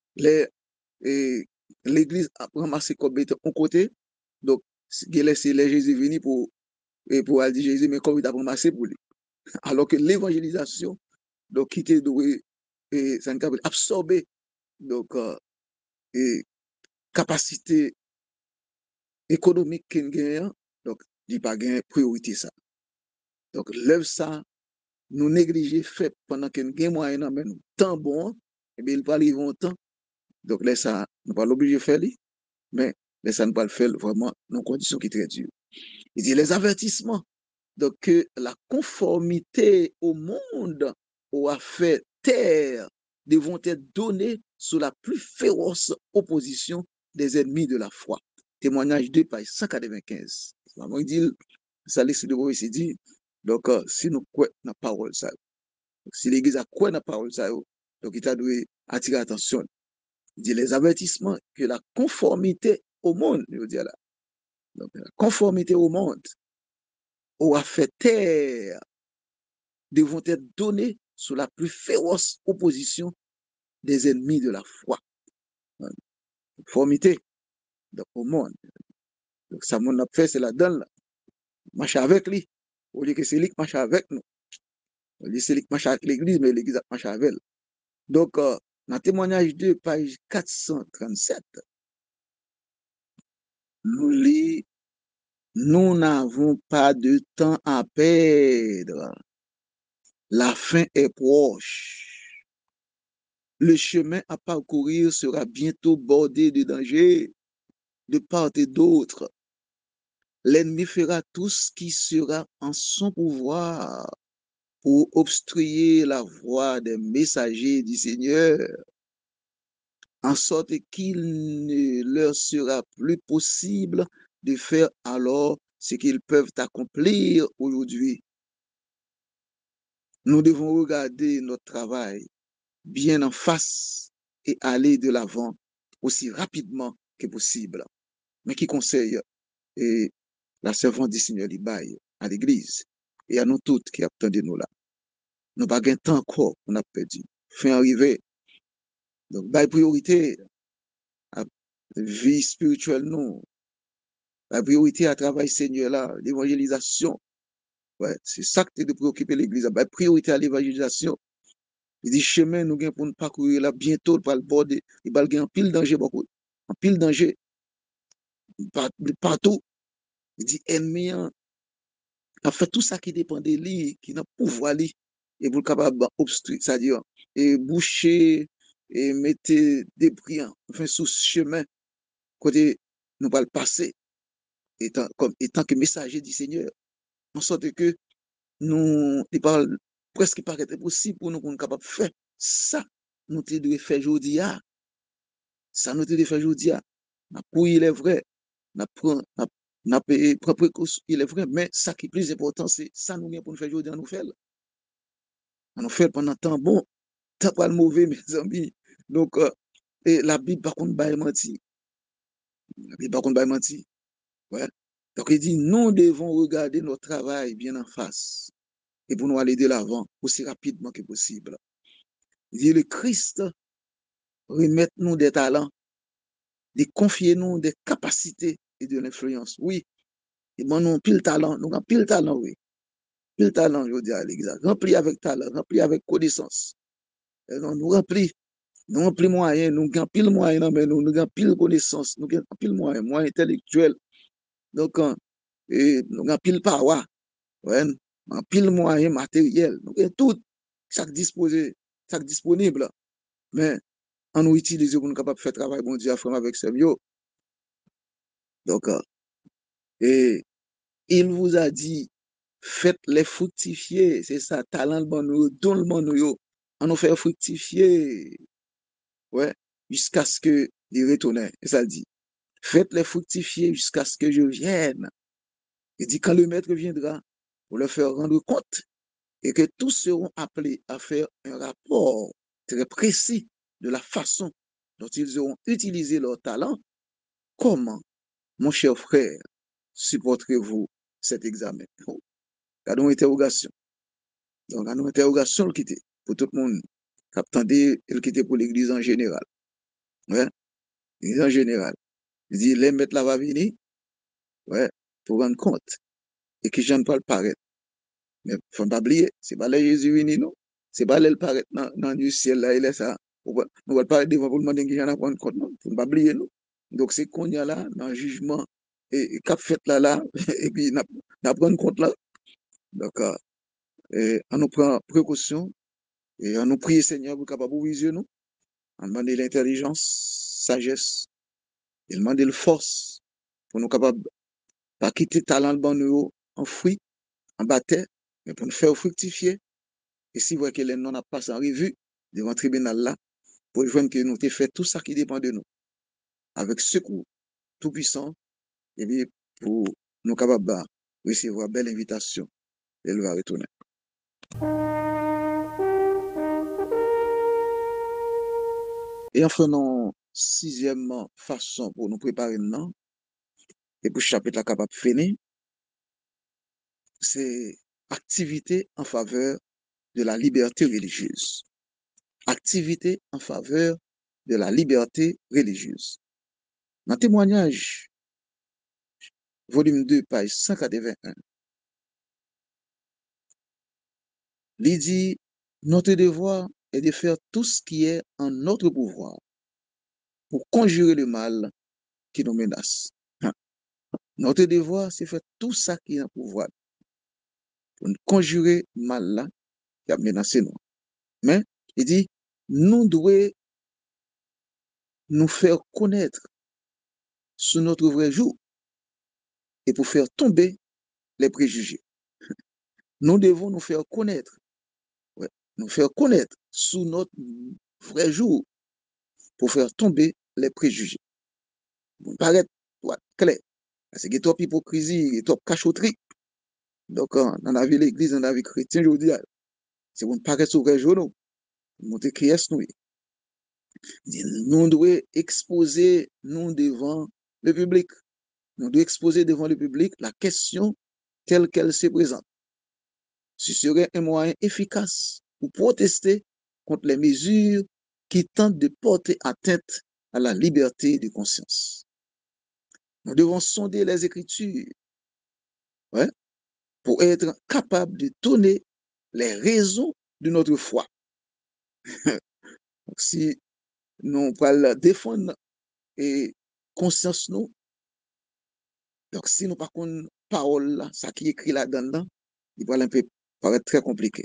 Speaker 2: l'église a ramassé comme bête en côté, donc, il a laissé les Jésus venir pour aller dire Jésus, mais comme il a ramassé pour lui. Alors que l'évangélisation, donc, qui était doué, et ça nous a absorbé, donc, et capacité économique qu'il gagne, donc, il n'y a pas de priorité ça. Donc, l'œuvre ça, nous négliger fait pendant qu'il y a moyen, mais nous, tant bon, et bien, il va arriver un temps, donc, là, ça, nous pas l'obliger de faire, mais là, ça ne pas le faire vraiment dans conditions qui sont très dures. Il dit les avertissements, donc, que la conformité au monde aura fait taire devront être donnés sous la plus féroce opposition des ennemis de la foi. Témoignage 2, page 195. Il dit, ça laisse de vous dit, donc, si nous croyons dans la parole, ça, si l'Église a croit dans la parole, ça, donc, il a dû attirer l'attention. Il dit les avertissements que la conformité au monde, je veux dire là, donc, la conformité au monde aura fait taire devront être donnés sous la plus féroce opposition des ennemis de la foi. Conformité au monde. Donc, ça, mon a fait, c'est la donne, là. Marche avec lui. Au lieu que c'est lui qui marche avec nous. Au lieu que c'est lui qui marche avec l'Église, mais l'Église marche avec elle. Donc, dans le témoignage 2, page 437, nous lisons, nous n'avons pas de temps à perdre. La fin est proche. Le chemin à parcourir sera bientôt bordé de dangers de part et d'autre. L'ennemi fera tout ce qui sera en son pouvoir pour obstruer la voie des messagers du Seigneur, en sorte qu'il ne leur sera plus possible de faire alors ce qu'ils peuvent accomplir aujourd'hui. Nous devons regarder notre travail bien en face et aller de l'avant aussi rapidement que possible. Mais qui conseille et la servante du Seigneur Libaye à l'église et à nous toutes qui attendons nous là. Nous n'avons pas de temps encore, on a perdu. Fin arrivé. Donc, la priorité à la vie spirituelle, non. La priorité à travail Seigneur là, l'évangélisation. Ouais, c'est ça que de préoccuper l'église. La priorité à l'évangélisation. Il dit, chemin, nous avons pour nous parcourir là bientôt, par le bord, il va y avoir un pile danger, beaucoup. Un pile danger. Partout. Il dit, ennemi, a fait tout ça qui dépend de lui, qui n'a pouvoir lui, et pour capable d'obstruer, c'est-à-dire, et boucher, et mettre des brillants, enfin, sous ce chemin, côté, nous va le passer, étant que messager du Seigneur, en sorte que nous, il parle presque il paraît impossible pour nous qu'on est capable de faire ça, nous devons faire aujourd'hui, ça nous devons faire aujourd'hui, pour il est vrai, n'a prend précaution, il est vrai, mais ça qui est plus important, c'est ça nous pour nous faire aujourd'hui, nous faire. On fait pendant tant bon, tant pas le mauvais, mes amis. Donc, et la Bible, par contre, pas menti. La Bible, par contre, pas menti. Ouais. Donc, il dit, nous devons regarder notre travail bien en face et pour nous aller de l'avant aussi rapidement que possible. Il dit le Christ remet nous des talents, de confier nous des capacités et de l'influence. Oui, il m'a nous pile talent, nous avons pile talent, oui. Pile talent, je dis à l'église. Rempli avec talent, rempli avec connaissance. Et non, nous rempli moyen, nous avons pile moyen, mais nous avons pile connaissance, nous avons pile moyen, moyen intellectuel. Donc, nous avons pile power, ouais, pile moyen matériel. Nous avons tout, chaque disposé, chaque disponible. Mais, on nous utilise pour nous capables de faire travail, bon Dieu, frère, avec sérieux. Donc, et il vous a dit, faites-les fructifier. C'est ça, talent le bon nous, don le bon nous, on nous fait fructifier. Ouais, jusqu'à ce que il retourne. Et ça dit, faites-les fructifier jusqu'à ce que je vienne. Il dit, quand le maître viendra, pour leur faire rendre compte et que tous seront appelés à faire un rapport très précis de la façon dont ils auront utilisé leur talent. Comment, mon cher frère, supporterez-vous cet examen? Regardons l'interrogation. Donc, regardons l'interrogation qui était pour tout le monde. Attendez, elle qui était pour l'Église en général. Ouais, l'Église en général. Il dit, les maîtres là va venir, ouais, pour rendre compte. Et que je ne peux pas paraître. Mais faut pas oublier, c'est pas là Jésus venu, non? C'est pas là le paraître dans le ciel là, il est ça. Nous ne pouvons pas devant pour demander que j'en ai prendre compte, non? Faut pas oublier, non? Donc c'est qu'on y a là, dans le jugement, et cap fait là, et puis n'a prendre compte là. Donc, on nous prend précaution, et on nous prie Seigneur pour capable ouvrir nous, on demande l'intelligence, sagesse, il demande la force, pour nous capables pas quitter talent bon nous en fruit, en bataille, mais pour nous faire fructifier. Et si vous voyez que les non n'a pas en revue devant le tribunal là, pour voir que nous avons fait tout ça qui dépend de nous, avec secours tout puissant, et bien pour nous capables de recevoir belle invitation, elle va retourner. Et enfin, non, sixième façon pour nous préparer maintenant, et pour chapitre la capable finir, c'est activité en faveur de la liberté religieuse. Activité en faveur de la liberté religieuse. Dans témoignage, volume 2, page 181, il dit, notre devoir est de faire tout ce qui est en notre pouvoir pour conjurer le mal qui nous menace. Notre devoir, c'est faire tout ça qui est en pouvoir pour conjurer le mal là qui a menacé nous. Mais, il dit, nous devons nous faire connaître sous notre vrai jour et pour faire tomber les préjugés. Nous devons nous faire connaître, ouais, nous faire connaître sous notre vrai jour pour faire tomber les préjugés. Vous paraît clair. Parce qu'il y a trop d'hypocrisie, il y a trop de cachotterie. Donc, dans la vie de l'Église, dans la vie chrétienne, je vous dis, c'est pour ne pas rester au vrai jour, nous. Montrer qui est nous. Nous devons exposer nous devant le public. Nous devons exposer devant le public la question telle qu'elle se présente. Ce serait un moyen efficace pour protester contre les mesures qui tentent de porter atteinte à la liberté de conscience. Nous devons sonder les Écritures, ouais, pour être capables de donner les raisons de notre foi. Donc, si nous parlons défendre et conscience nous, donc si nous par contre parole là, ça qui est écrit là-dedans, il va un peu paraître très compliqué.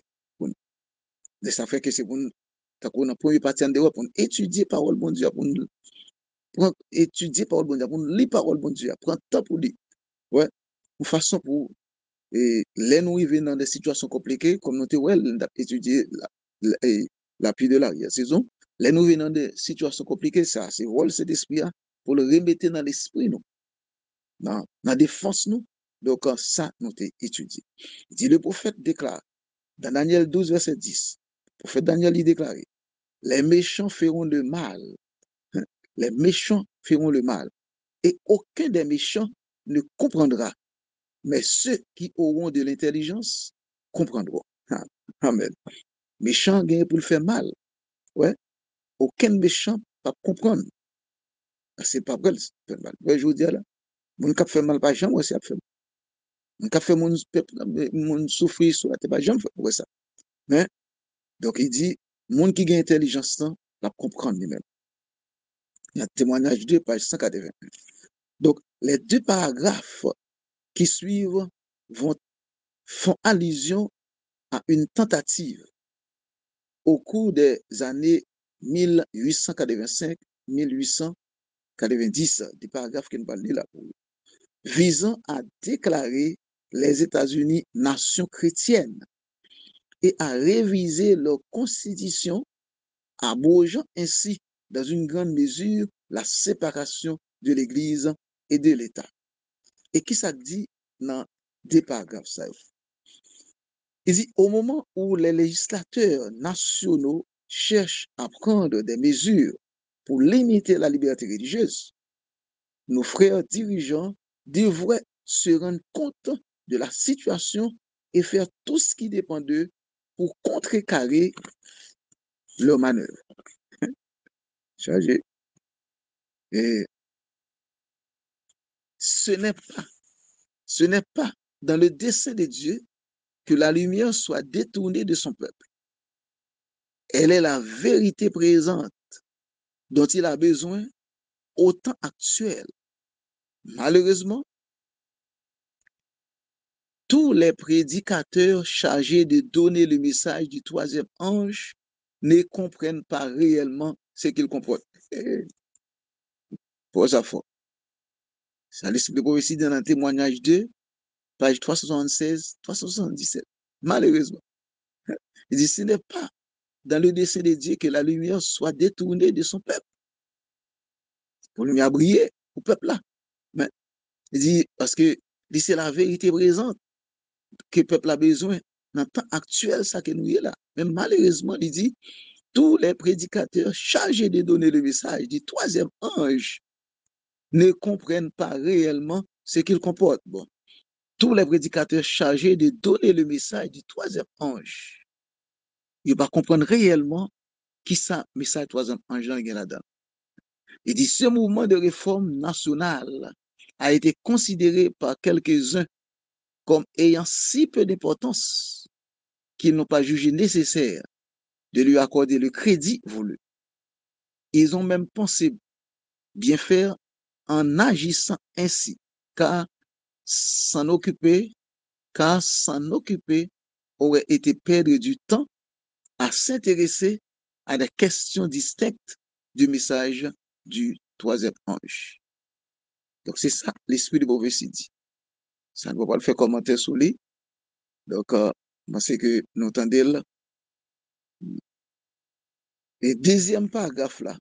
Speaker 2: Et ça fait que c'est pour nous, pour première partie en dehors, pour étudier parole bon Dieu, pour étudier parole bon Dieu, pour lire parole bon Dieu, prendre temps pour lire. Ouais, une façon pour et les nous arriver dans des situations compliquées, comme nous avons étudié l'appui de l'arrière-saison, les nous venons dans des situations compliquées, ça, c'est rôle cet esprit pour le remettre dans l'esprit, nous, dans la défense, nous. Donc, ça, nous avons étudié. Il dit, le prophète déclare, dans Daniel 12, verset 10, le prophète Daniel y déclare, les méchants feront le mal. Les méchants feront le mal. Et aucun des méchants ne comprendra. Mais ceux qui auront de l'intelligence comprendront. Amen. Méchant gagne pour le faire mal. ouais, aucun méchant pas comprendre. C'est pas vrai, fait mal. Ouais, je vous dis là, mon cap fait mal pas jamais, aussi a fait mal. Mon cap fait mon peuple, mon souffrir, soit pas jamais fait ouais ça. Mais, donc il dit, monde qui a intelligence, là, la comprendre lui-même. Il y a un témoignage 2, page 180. Donc, les deux paragraphes qui suivent font allusion à une tentative au cours des années 1885-1890, des paragraphes qui nous parlent là, visant à déclarer les États-Unis nation chrétienne et à réviser leur constitution, abrogeant ainsi, dans une grande mesure, la séparation de l'Église et de l'État. Et qui ça dit dans des paragraphes ça? Il dit, au moment où les législateurs nationaux cherchent à prendre des mesures pour limiter la liberté religieuse, nos frères dirigeants devraient se rendre compte de la situation et faire tout ce qui dépend d'eux pour contrecarrer leur manœuvre. Chargé. Et ce n'est pas dans le dessein de Dieu que la lumière soit détournée de son peuple. Elle est la vérité présente dont il a besoin au temps actuel. Malheureusement, tous les prédicateurs chargés de donner le message du troisième ange ne comprennent pas réellement ce qu'il comporte. Pour ça, fort. Ça l'esprit de prophétie dans un témoignage 2, page 376, 377. Malheureusement, il dit, ce n'est pas dans le dessein de Dieu que la lumière soit détournée de son peuple. Pour la lumière briller au peuple là. Mais il dit, parce que c'est la vérité présente que le peuple a besoin dans le temps actuel, ça que nous est là. Mais malheureusement, il dit, tous les prédicateurs chargés de donner le message du troisième ange ne comprennent pas réellement ce qu'il comporte. Bon, tous les prédicateurs chargés de donner le message du troisième ange, ils ne vont pas comprendre réellement qui ça, message du troisième ange là-dedans. Il dit, ce mouvement de réforme nationale a été considéré par quelques-uns comme ayant si peu d'importance qu'ils n'ont pas jugé nécessaire de lui accorder le crédit voulu. Ils ont même pensé bien faire en agissant ainsi, car s'en occuper aurait été perdre du temps à s'intéresser à des questions distinctes du message du troisième ange. Donc, c'est ça l'esprit de prophétie dit. Ça ne va pas le faire commenter sur lui. Donc, moi, c'est que nous entendons là. Et deuxième paragraphe là,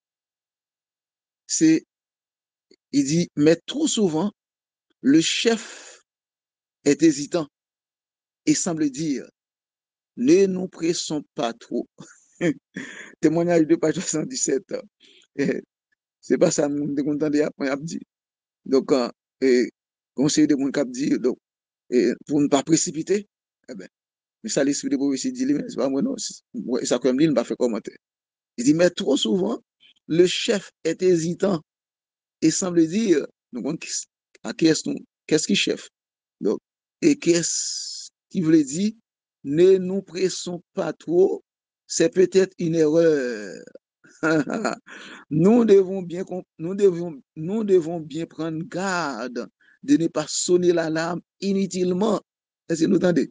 Speaker 2: c'est, il dit, mais trop souvent, le chef est hésitant et semble dire, ne nous pressons pas trop. Témoignage de page 77. C'est pas ça, nous entendons après, dit. Donc, conseil de mon cap dit, donc, pour ne pas précipiter, eh ben, mais ça, l'esprit de prophétie dit, c'est pas moi, non, ça, comme lui, il ne va pas faire commenter. Il dit, mais trop souvent, le chef est hésitant et semble dire, donc, à qui est-ce qu'est-ce qui chef? Donc, et qu'est-ce qui veut dire, ne nous pressons pas trop, c'est peut-être une erreur. Nous devons bien prendre garde de ne pas sonner l'alarme inutilement. Est-ce que vous entendez?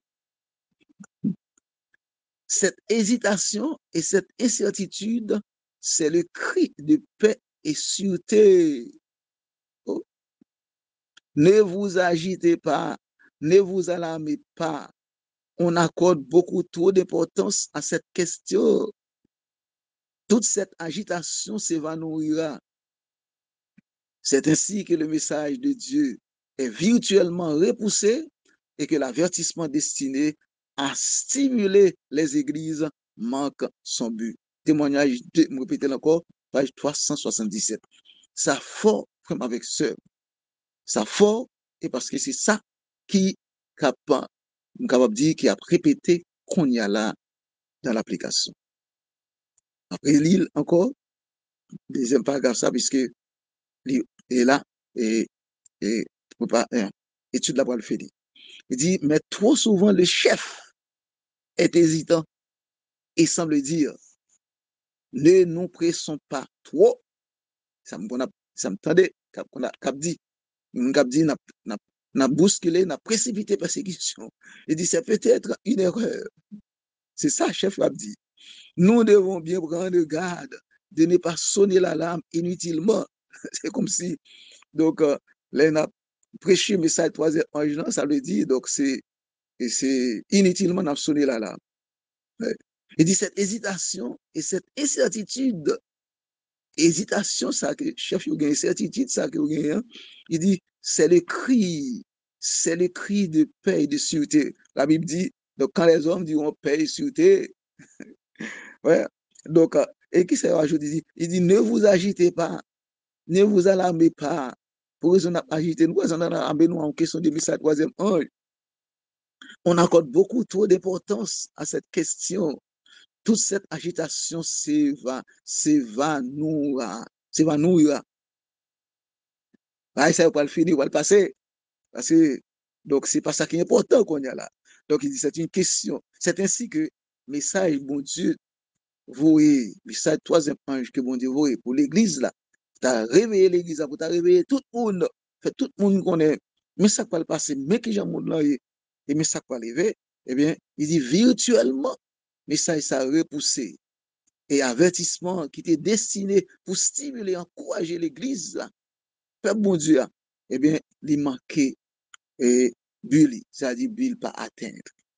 Speaker 2: Cette hésitation et cette incertitude, c'est le cri de paix et sûreté. Oh. Ne vous agitez pas, ne vous alarmez pas. On accorde beaucoup trop d'importance à cette question. Toute cette agitation s'évanouira. C'est ainsi que le message de Dieu est virtuellement repoussé et que l'avertissement destiné à stimuler les églises manque son but. Témoignage de, je répète encore, page 377. Ça fort, comme avec sœur. Ça fort, et parce que c'est ça qui capable de dire, qui a répété qu'on y a là dans l'application. Après, l'île encore, deuxième paragraphe, ça, puisque il est là, et pour pas, étude là pour le finir. Il dit, mais trop souvent, le chef est hésitant et semble dire, ne nous pressons pas trop. Ça me tendait, cap dit, n'a bousculé, n'a précipité persécution. Il dit, c'est peut-être une erreur. C'est ça, chef a dit. Nous devons bien prendre garde de ne pas sonner l'alarme inutilement. C'est comme si, donc, là, on a prêché le message troisième ange, ça veut dire, donc, c'est inutilement, on a sonné l'alarme. Il dit, cette hésitation et cette incertitude, hésitation, ça que chef, il y a une certitude, ça que il dit, c'est le cri de paix et de sûreté. La Bible dit, donc, quand les hommes diront paix et sûreté, ouais, donc, et qui s'est rajouté, il dit, ne vous agitez pas, ne vous alarmez pas. Pour raison d'agiter, nous, raison d'alarmer nous en question de message troisième ange. On accorde beaucoup trop d'importance à cette question. Toute cette agitation s'évanouira. Ça va pas le finir, va le passer. Parce que, donc, c'est pas ça qui est important qu'on y a là. Donc, il dit, c'est une question. C'est ainsi que message, bon Dieu, voué, message troisième ange que bon Dieu voué pour l'église là. Tu as réveillé l'église là, pour t'as réveillé tout le monde. Fait tout le monde connaît. Mais ça va le passer, mais qui j'ai monde là, et mais ça va lever, eh bien, il dit virtuellement, message ça repoussé. Et avertissement qui était destiné pour stimuler, encourager l'église là. Peuple bon Dieu, eh bien, il manquait et bulle, c'est-à-dire bulle pas atteindre.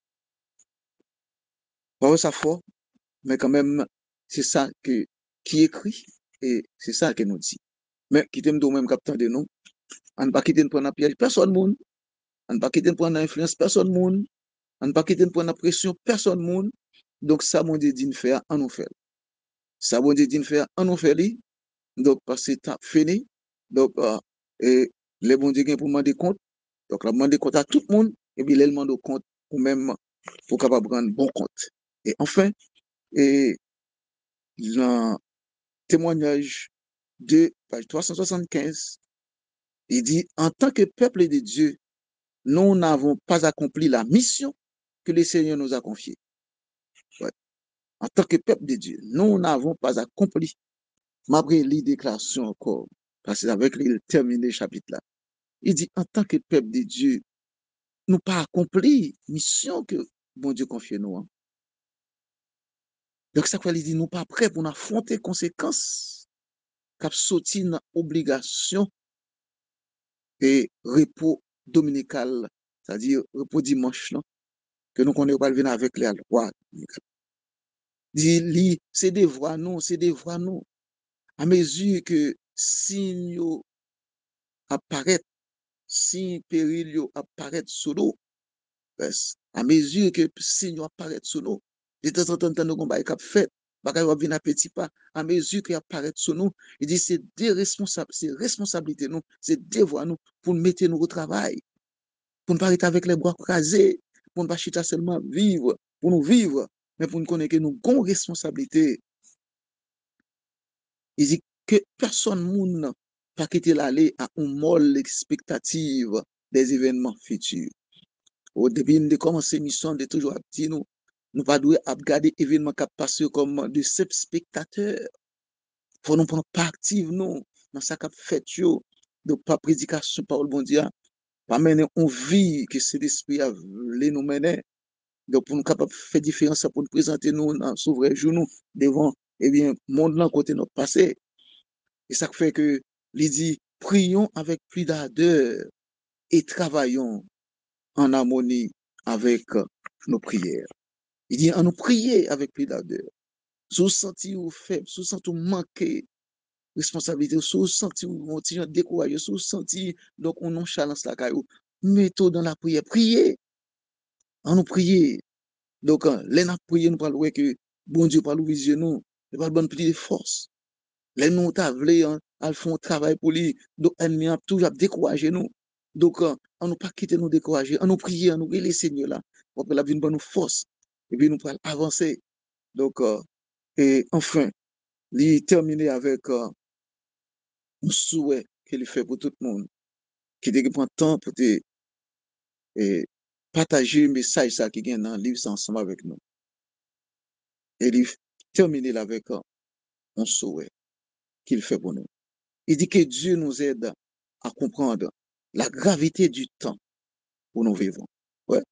Speaker 2: Pas ça fort, mais quand même, c'est ça qui écrit et c'est ça que nous dit. Mais qui t'aime même captain de nous, on ne pas quitter prendre piège personne monde, on ne pas quitter prendre influence personne monde, on ne pas quitter prendre pression personne monde. Donc ça mon Dieu dit faire en nous faire. Ça mon Dieu dit faire en nous faire. Donc parce que t'as fini. Donc et les bon Dieu pour demander compte. Donc la demander compte à tout le monde et puis les demander compte ou même pour capable prendre bon compte. Et enfin et dans témoignage de page 375, il dit, en tant que peuple de Dieu, nous n'avons pas accompli la mission que le Seigneur nous a confiée. Ouais. En tant que peuple de Dieu, nous n'avons pas accompli. Malgré les déclarations encore, parce que avec lui, il termine le chapitre là. Il dit, en tant que peuple de Dieu, nous pas accompli la mission que bon Dieu confie nous. Hein. Donc, ça quoi, il dit, nous pas prêts pour affronter les conséquences cap sorti dans obligation et repos dominical, c'est-à-dire repos dimanche, non, que nous connaissons pas venir avec les lois. Dit, c'est des voix nous, c'est des voix nous. À mesure que signe apparaît, signe péril apparaît sous nous, à mesure que signe apparaît sous nous, de temps en temps, nous avons cap fait, bagay va venir à petit pas, à mesure qu'il apparaît sous nous, il dit, c'est des responsabilités nous, c'est des voix nous, pour mettre nous au travail. Pour ne pas être avec les bras crasés, pour ne pas chita seulement vivre, pour nous vivre, mais pour nous connaître que nous avons responsabilité. Il dit que personne ne pas quitter l'aller à une molle expectative des événements futurs. Au début de commencer mission, de toujours dire nous pas doué à regarder événements qui passent comme de simples spectateurs. Faut nous prendre part active nous dans ça qu'a fait de pas prédication par le bon Dieu. Pas mener une vie que c'est l'esprit a voulu nous mener. Donc, pour nous capables de faire différence, pour nous présenter nous dans ce vrai jour, nous, devant, eh bien, monde là, côté notre passé. Et ça fait que, il dit, prions avec plus d'ardeur et travaillons en harmonie avec nos prières. Il dit, en nous prier avec plus d'ardeur. Sous senti ou faible, sous senti ou manqué responsabilité, sous senti ou découragé, sous senti, donc, on nonchalance la caillou. Mettons dans la prière, priez, en nous prier. Donc, les nous prier, nous parlons que bon Dieu parle vision nous, il parle bonne petite force. Les nous t'avlé, elles font travail pour lui, donc ennemi a toujours découragé nous. Donc, on nous pas quitter nous décourager, on nous prier, on nous les Seigneur là, pour que la vie nous bonne force, et puis nous pourrons avancer. Donc, et enfin, Il terminé avec un souhait qu'il fait pour tout le monde, qui prend temps pour te partager le message ça qui est dans le livre ensemble avec nous. Et il termine avec un souhait qu'il fait pour nous. Il dit que Dieu nous aide à comprendre la gravité du temps où nous vivons. Ouais.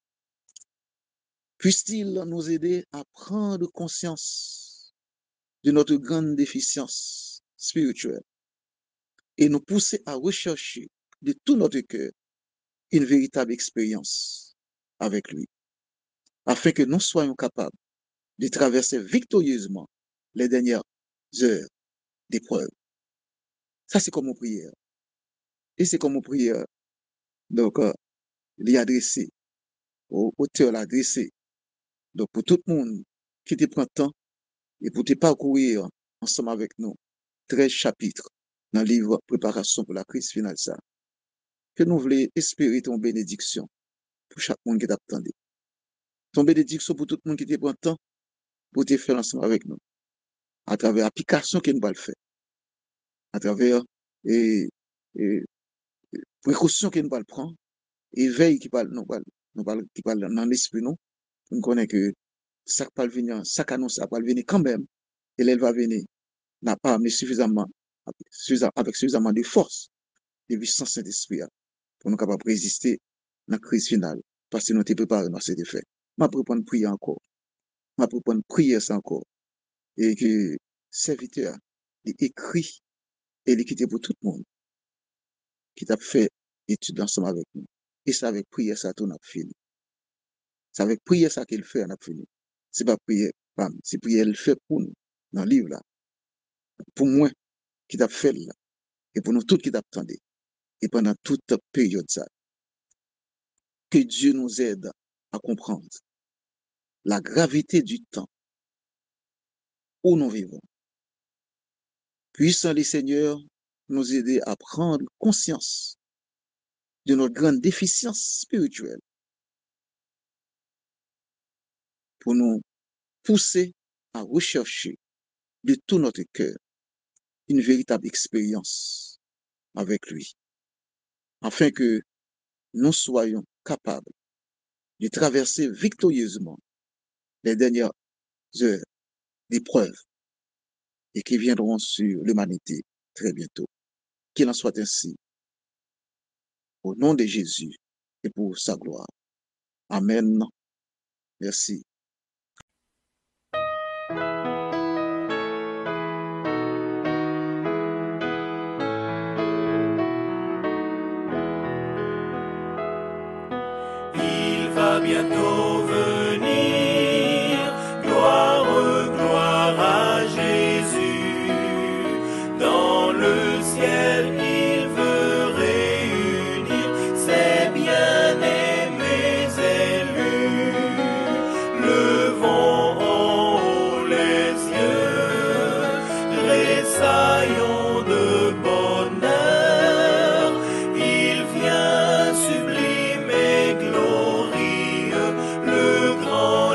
Speaker 2: Puisse-t-il nous aider à prendre conscience de notre grande déficience spirituelle et nous pousser à rechercher de tout notre cœur une véritable expérience avec lui, afin que nous soyons capables de traverser victorieusement les dernières heures d'épreuve. Ça, c'est comme une prière. Et c'est comme une prière. Donc, il est adressé, au auteur l'adressé. Donc, pour tout le monde qui te prend temps et pour te parcourir ensemble avec nous 13 chapitres dans le livre Préparation pour la crise finale, ça, que nous voulons espérer ton bénédiction pour chaque monde qui t'attendait. Ton bénédiction pour tout le monde qui te prend temps pour te faire ensemble avec nous, à travers l'application que nous allons faire, à travers et précautions que nous allons prendre, et veille qui parle dans l'esprit, nous, nous connaissons que ça va venir, ça annonce, ça va venir quand même, et elle va venir, n'a pas, mais avec suffisamment de force, de puissance Saint-Esprit, pour nous capables de résister à la crise finale, parce que nous sommes préparés dans cet effet. Je vais prendre prier encore. Je vais prendre prier ça encore. Et que serviteur, il écrit et il quitte pour tout le monde qui t'a fait étude ensemble avec nous. Et c'est avec prière ça tout n'a fini. C'est avec prière ça qu'il fait, on a fini. C'est pas prière, c'est prière il fait pour nous, dans le livre là. Pour moi, qui t'a fait là. Et pour nous tous qui t'attendez. Et pendant toute période ça. Que Dieu nous aide à comprendre la gravité du temps où nous vivons. Puissant les Seigneurs nous aider à prendre conscience de notre grande déficience spirituelle pour nous pousser à rechercher de tout notre cœur une véritable expérience avec lui, afin que nous soyons capables de traverser victorieusement les dernières heures d'épreuve et qui viendront sur l'humanité très bientôt. Qu'il en soit ainsi, au nom de Jésus et pour sa gloire. Amen. Merci.
Speaker 3: Il va bientôt venir, gloire, gloire à Jésus. Dans le ciel, il veut réunir ses bien-aimés élus. Levons en haut les yeux, tressaillons de bonheur. Il vient sublime et glorieux, le grand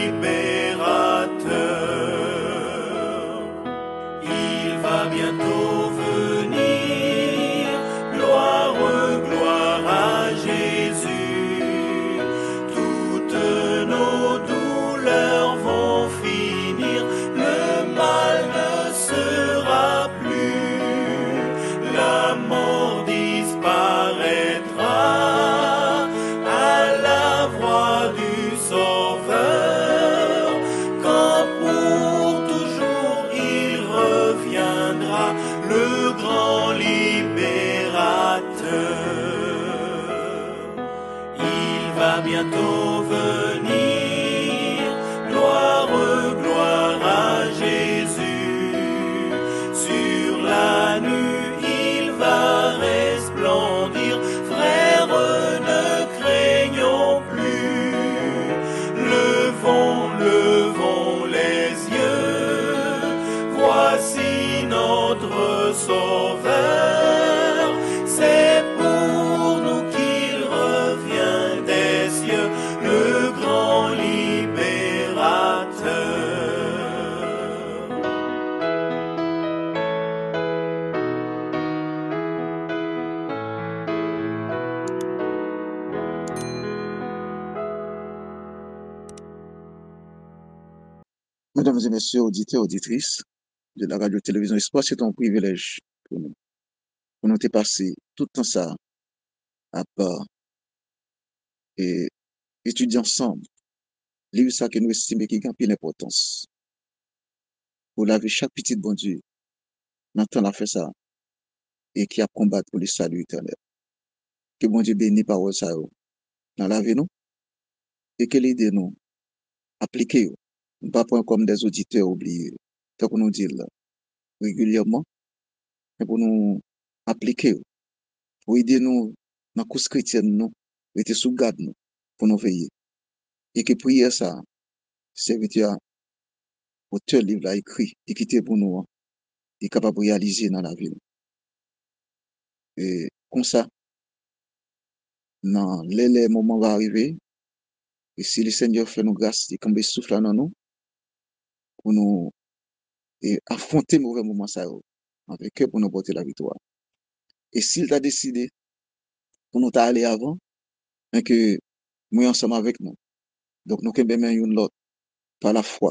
Speaker 3: libérateur. Il va bientôt venir, gloire, gloire à Jésus. Toutes nos douleurs vont finir, le mal ne sera plus, la mort disparaîtra à la voix du Sauveur. Quand pour toujours il reviendra, le grand libérateur. Il va bientôt venir, gloire, gloire à Jésus. Sur la nue il va resplendir, frères, ne craignons plus. Levons les yeux, voici notre Sauveur. C'est pour nous qu'il revient des cieux, le grand
Speaker 2: Mesdames et messieurs, auditeurs, auditrices de la radio-télévision Espoir, c'est un privilège pour nous. Pour nous passer tout le temps ça à part et étudier ensemble, lire ça que nous estimons qui a une importance. Pour laver chaque petit bon Dieu, maintenant la fait ça et qui a combattu pour le salut éternel. Que bon Dieu bénisse parole ça dans la vie nous et qu'il aide nous à appliquer, pas prendre comme des auditeurs oubliés, tant qu'on nous dit là, régulièrement, mais pour nous appliquer, pour aider nous dans la cause chrétienne, nous, rester sous garde nous, pour nous veiller. Et que prière ça, serviteur, auteur livre là écrit, et qui était pour nous, est capable de réaliser dans la vie. Et comme ça, dans les moments va arriver, et si le Seigneur fait nous grâce, et comme il souffle dans nous, pour nous et affronter mauvais moments ça, avec eux pour nous porter la victoire. Et s'il t'a décidé pour nous aller avant, hein, que nous ensemble avec nous. Donc nous sommes bien une l'autre par la foi.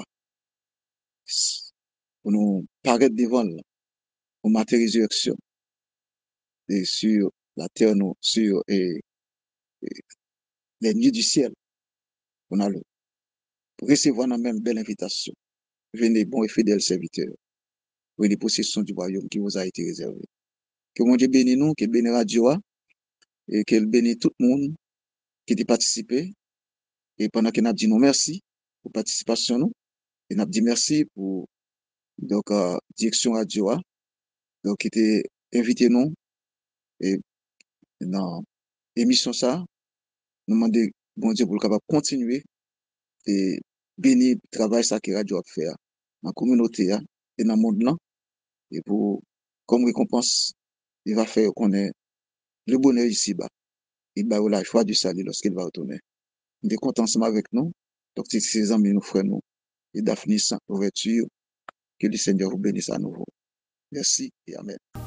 Speaker 2: Pour nous paraître devant là, pour mater résurrection. Et sur la terre, nous, sur les nuits du ciel, on a pour recevoir la même belle invitation. Venez, bons et fidèles serviteurs, pour les possessions du royaume qui vous a été réservé. Que mon Dieu bénisse nous, qu'il bénisse Radio et qu'il bénisse tout le monde qui a participé. Et pendant qu'il a dit nous merci pour la participation, nous, et n'a dit merci pour donc direction Radio donc qui était invité nous et dans l'émission ça, nous demandons bon Dieu pour le capable continuer et bénir le travail ça que Radio a fait dans la communauté et dans le monde là et pour comme récompense il va faire qu'on ait le bonheur ici bas il va avoir la joie du salut lorsqu'il va retourner. Il est content ensemble avec nous donc c'est ses amis nous frères nous et Daphnis ouverture que le Seigneur vous bénisse à nouveau. Merci et amen.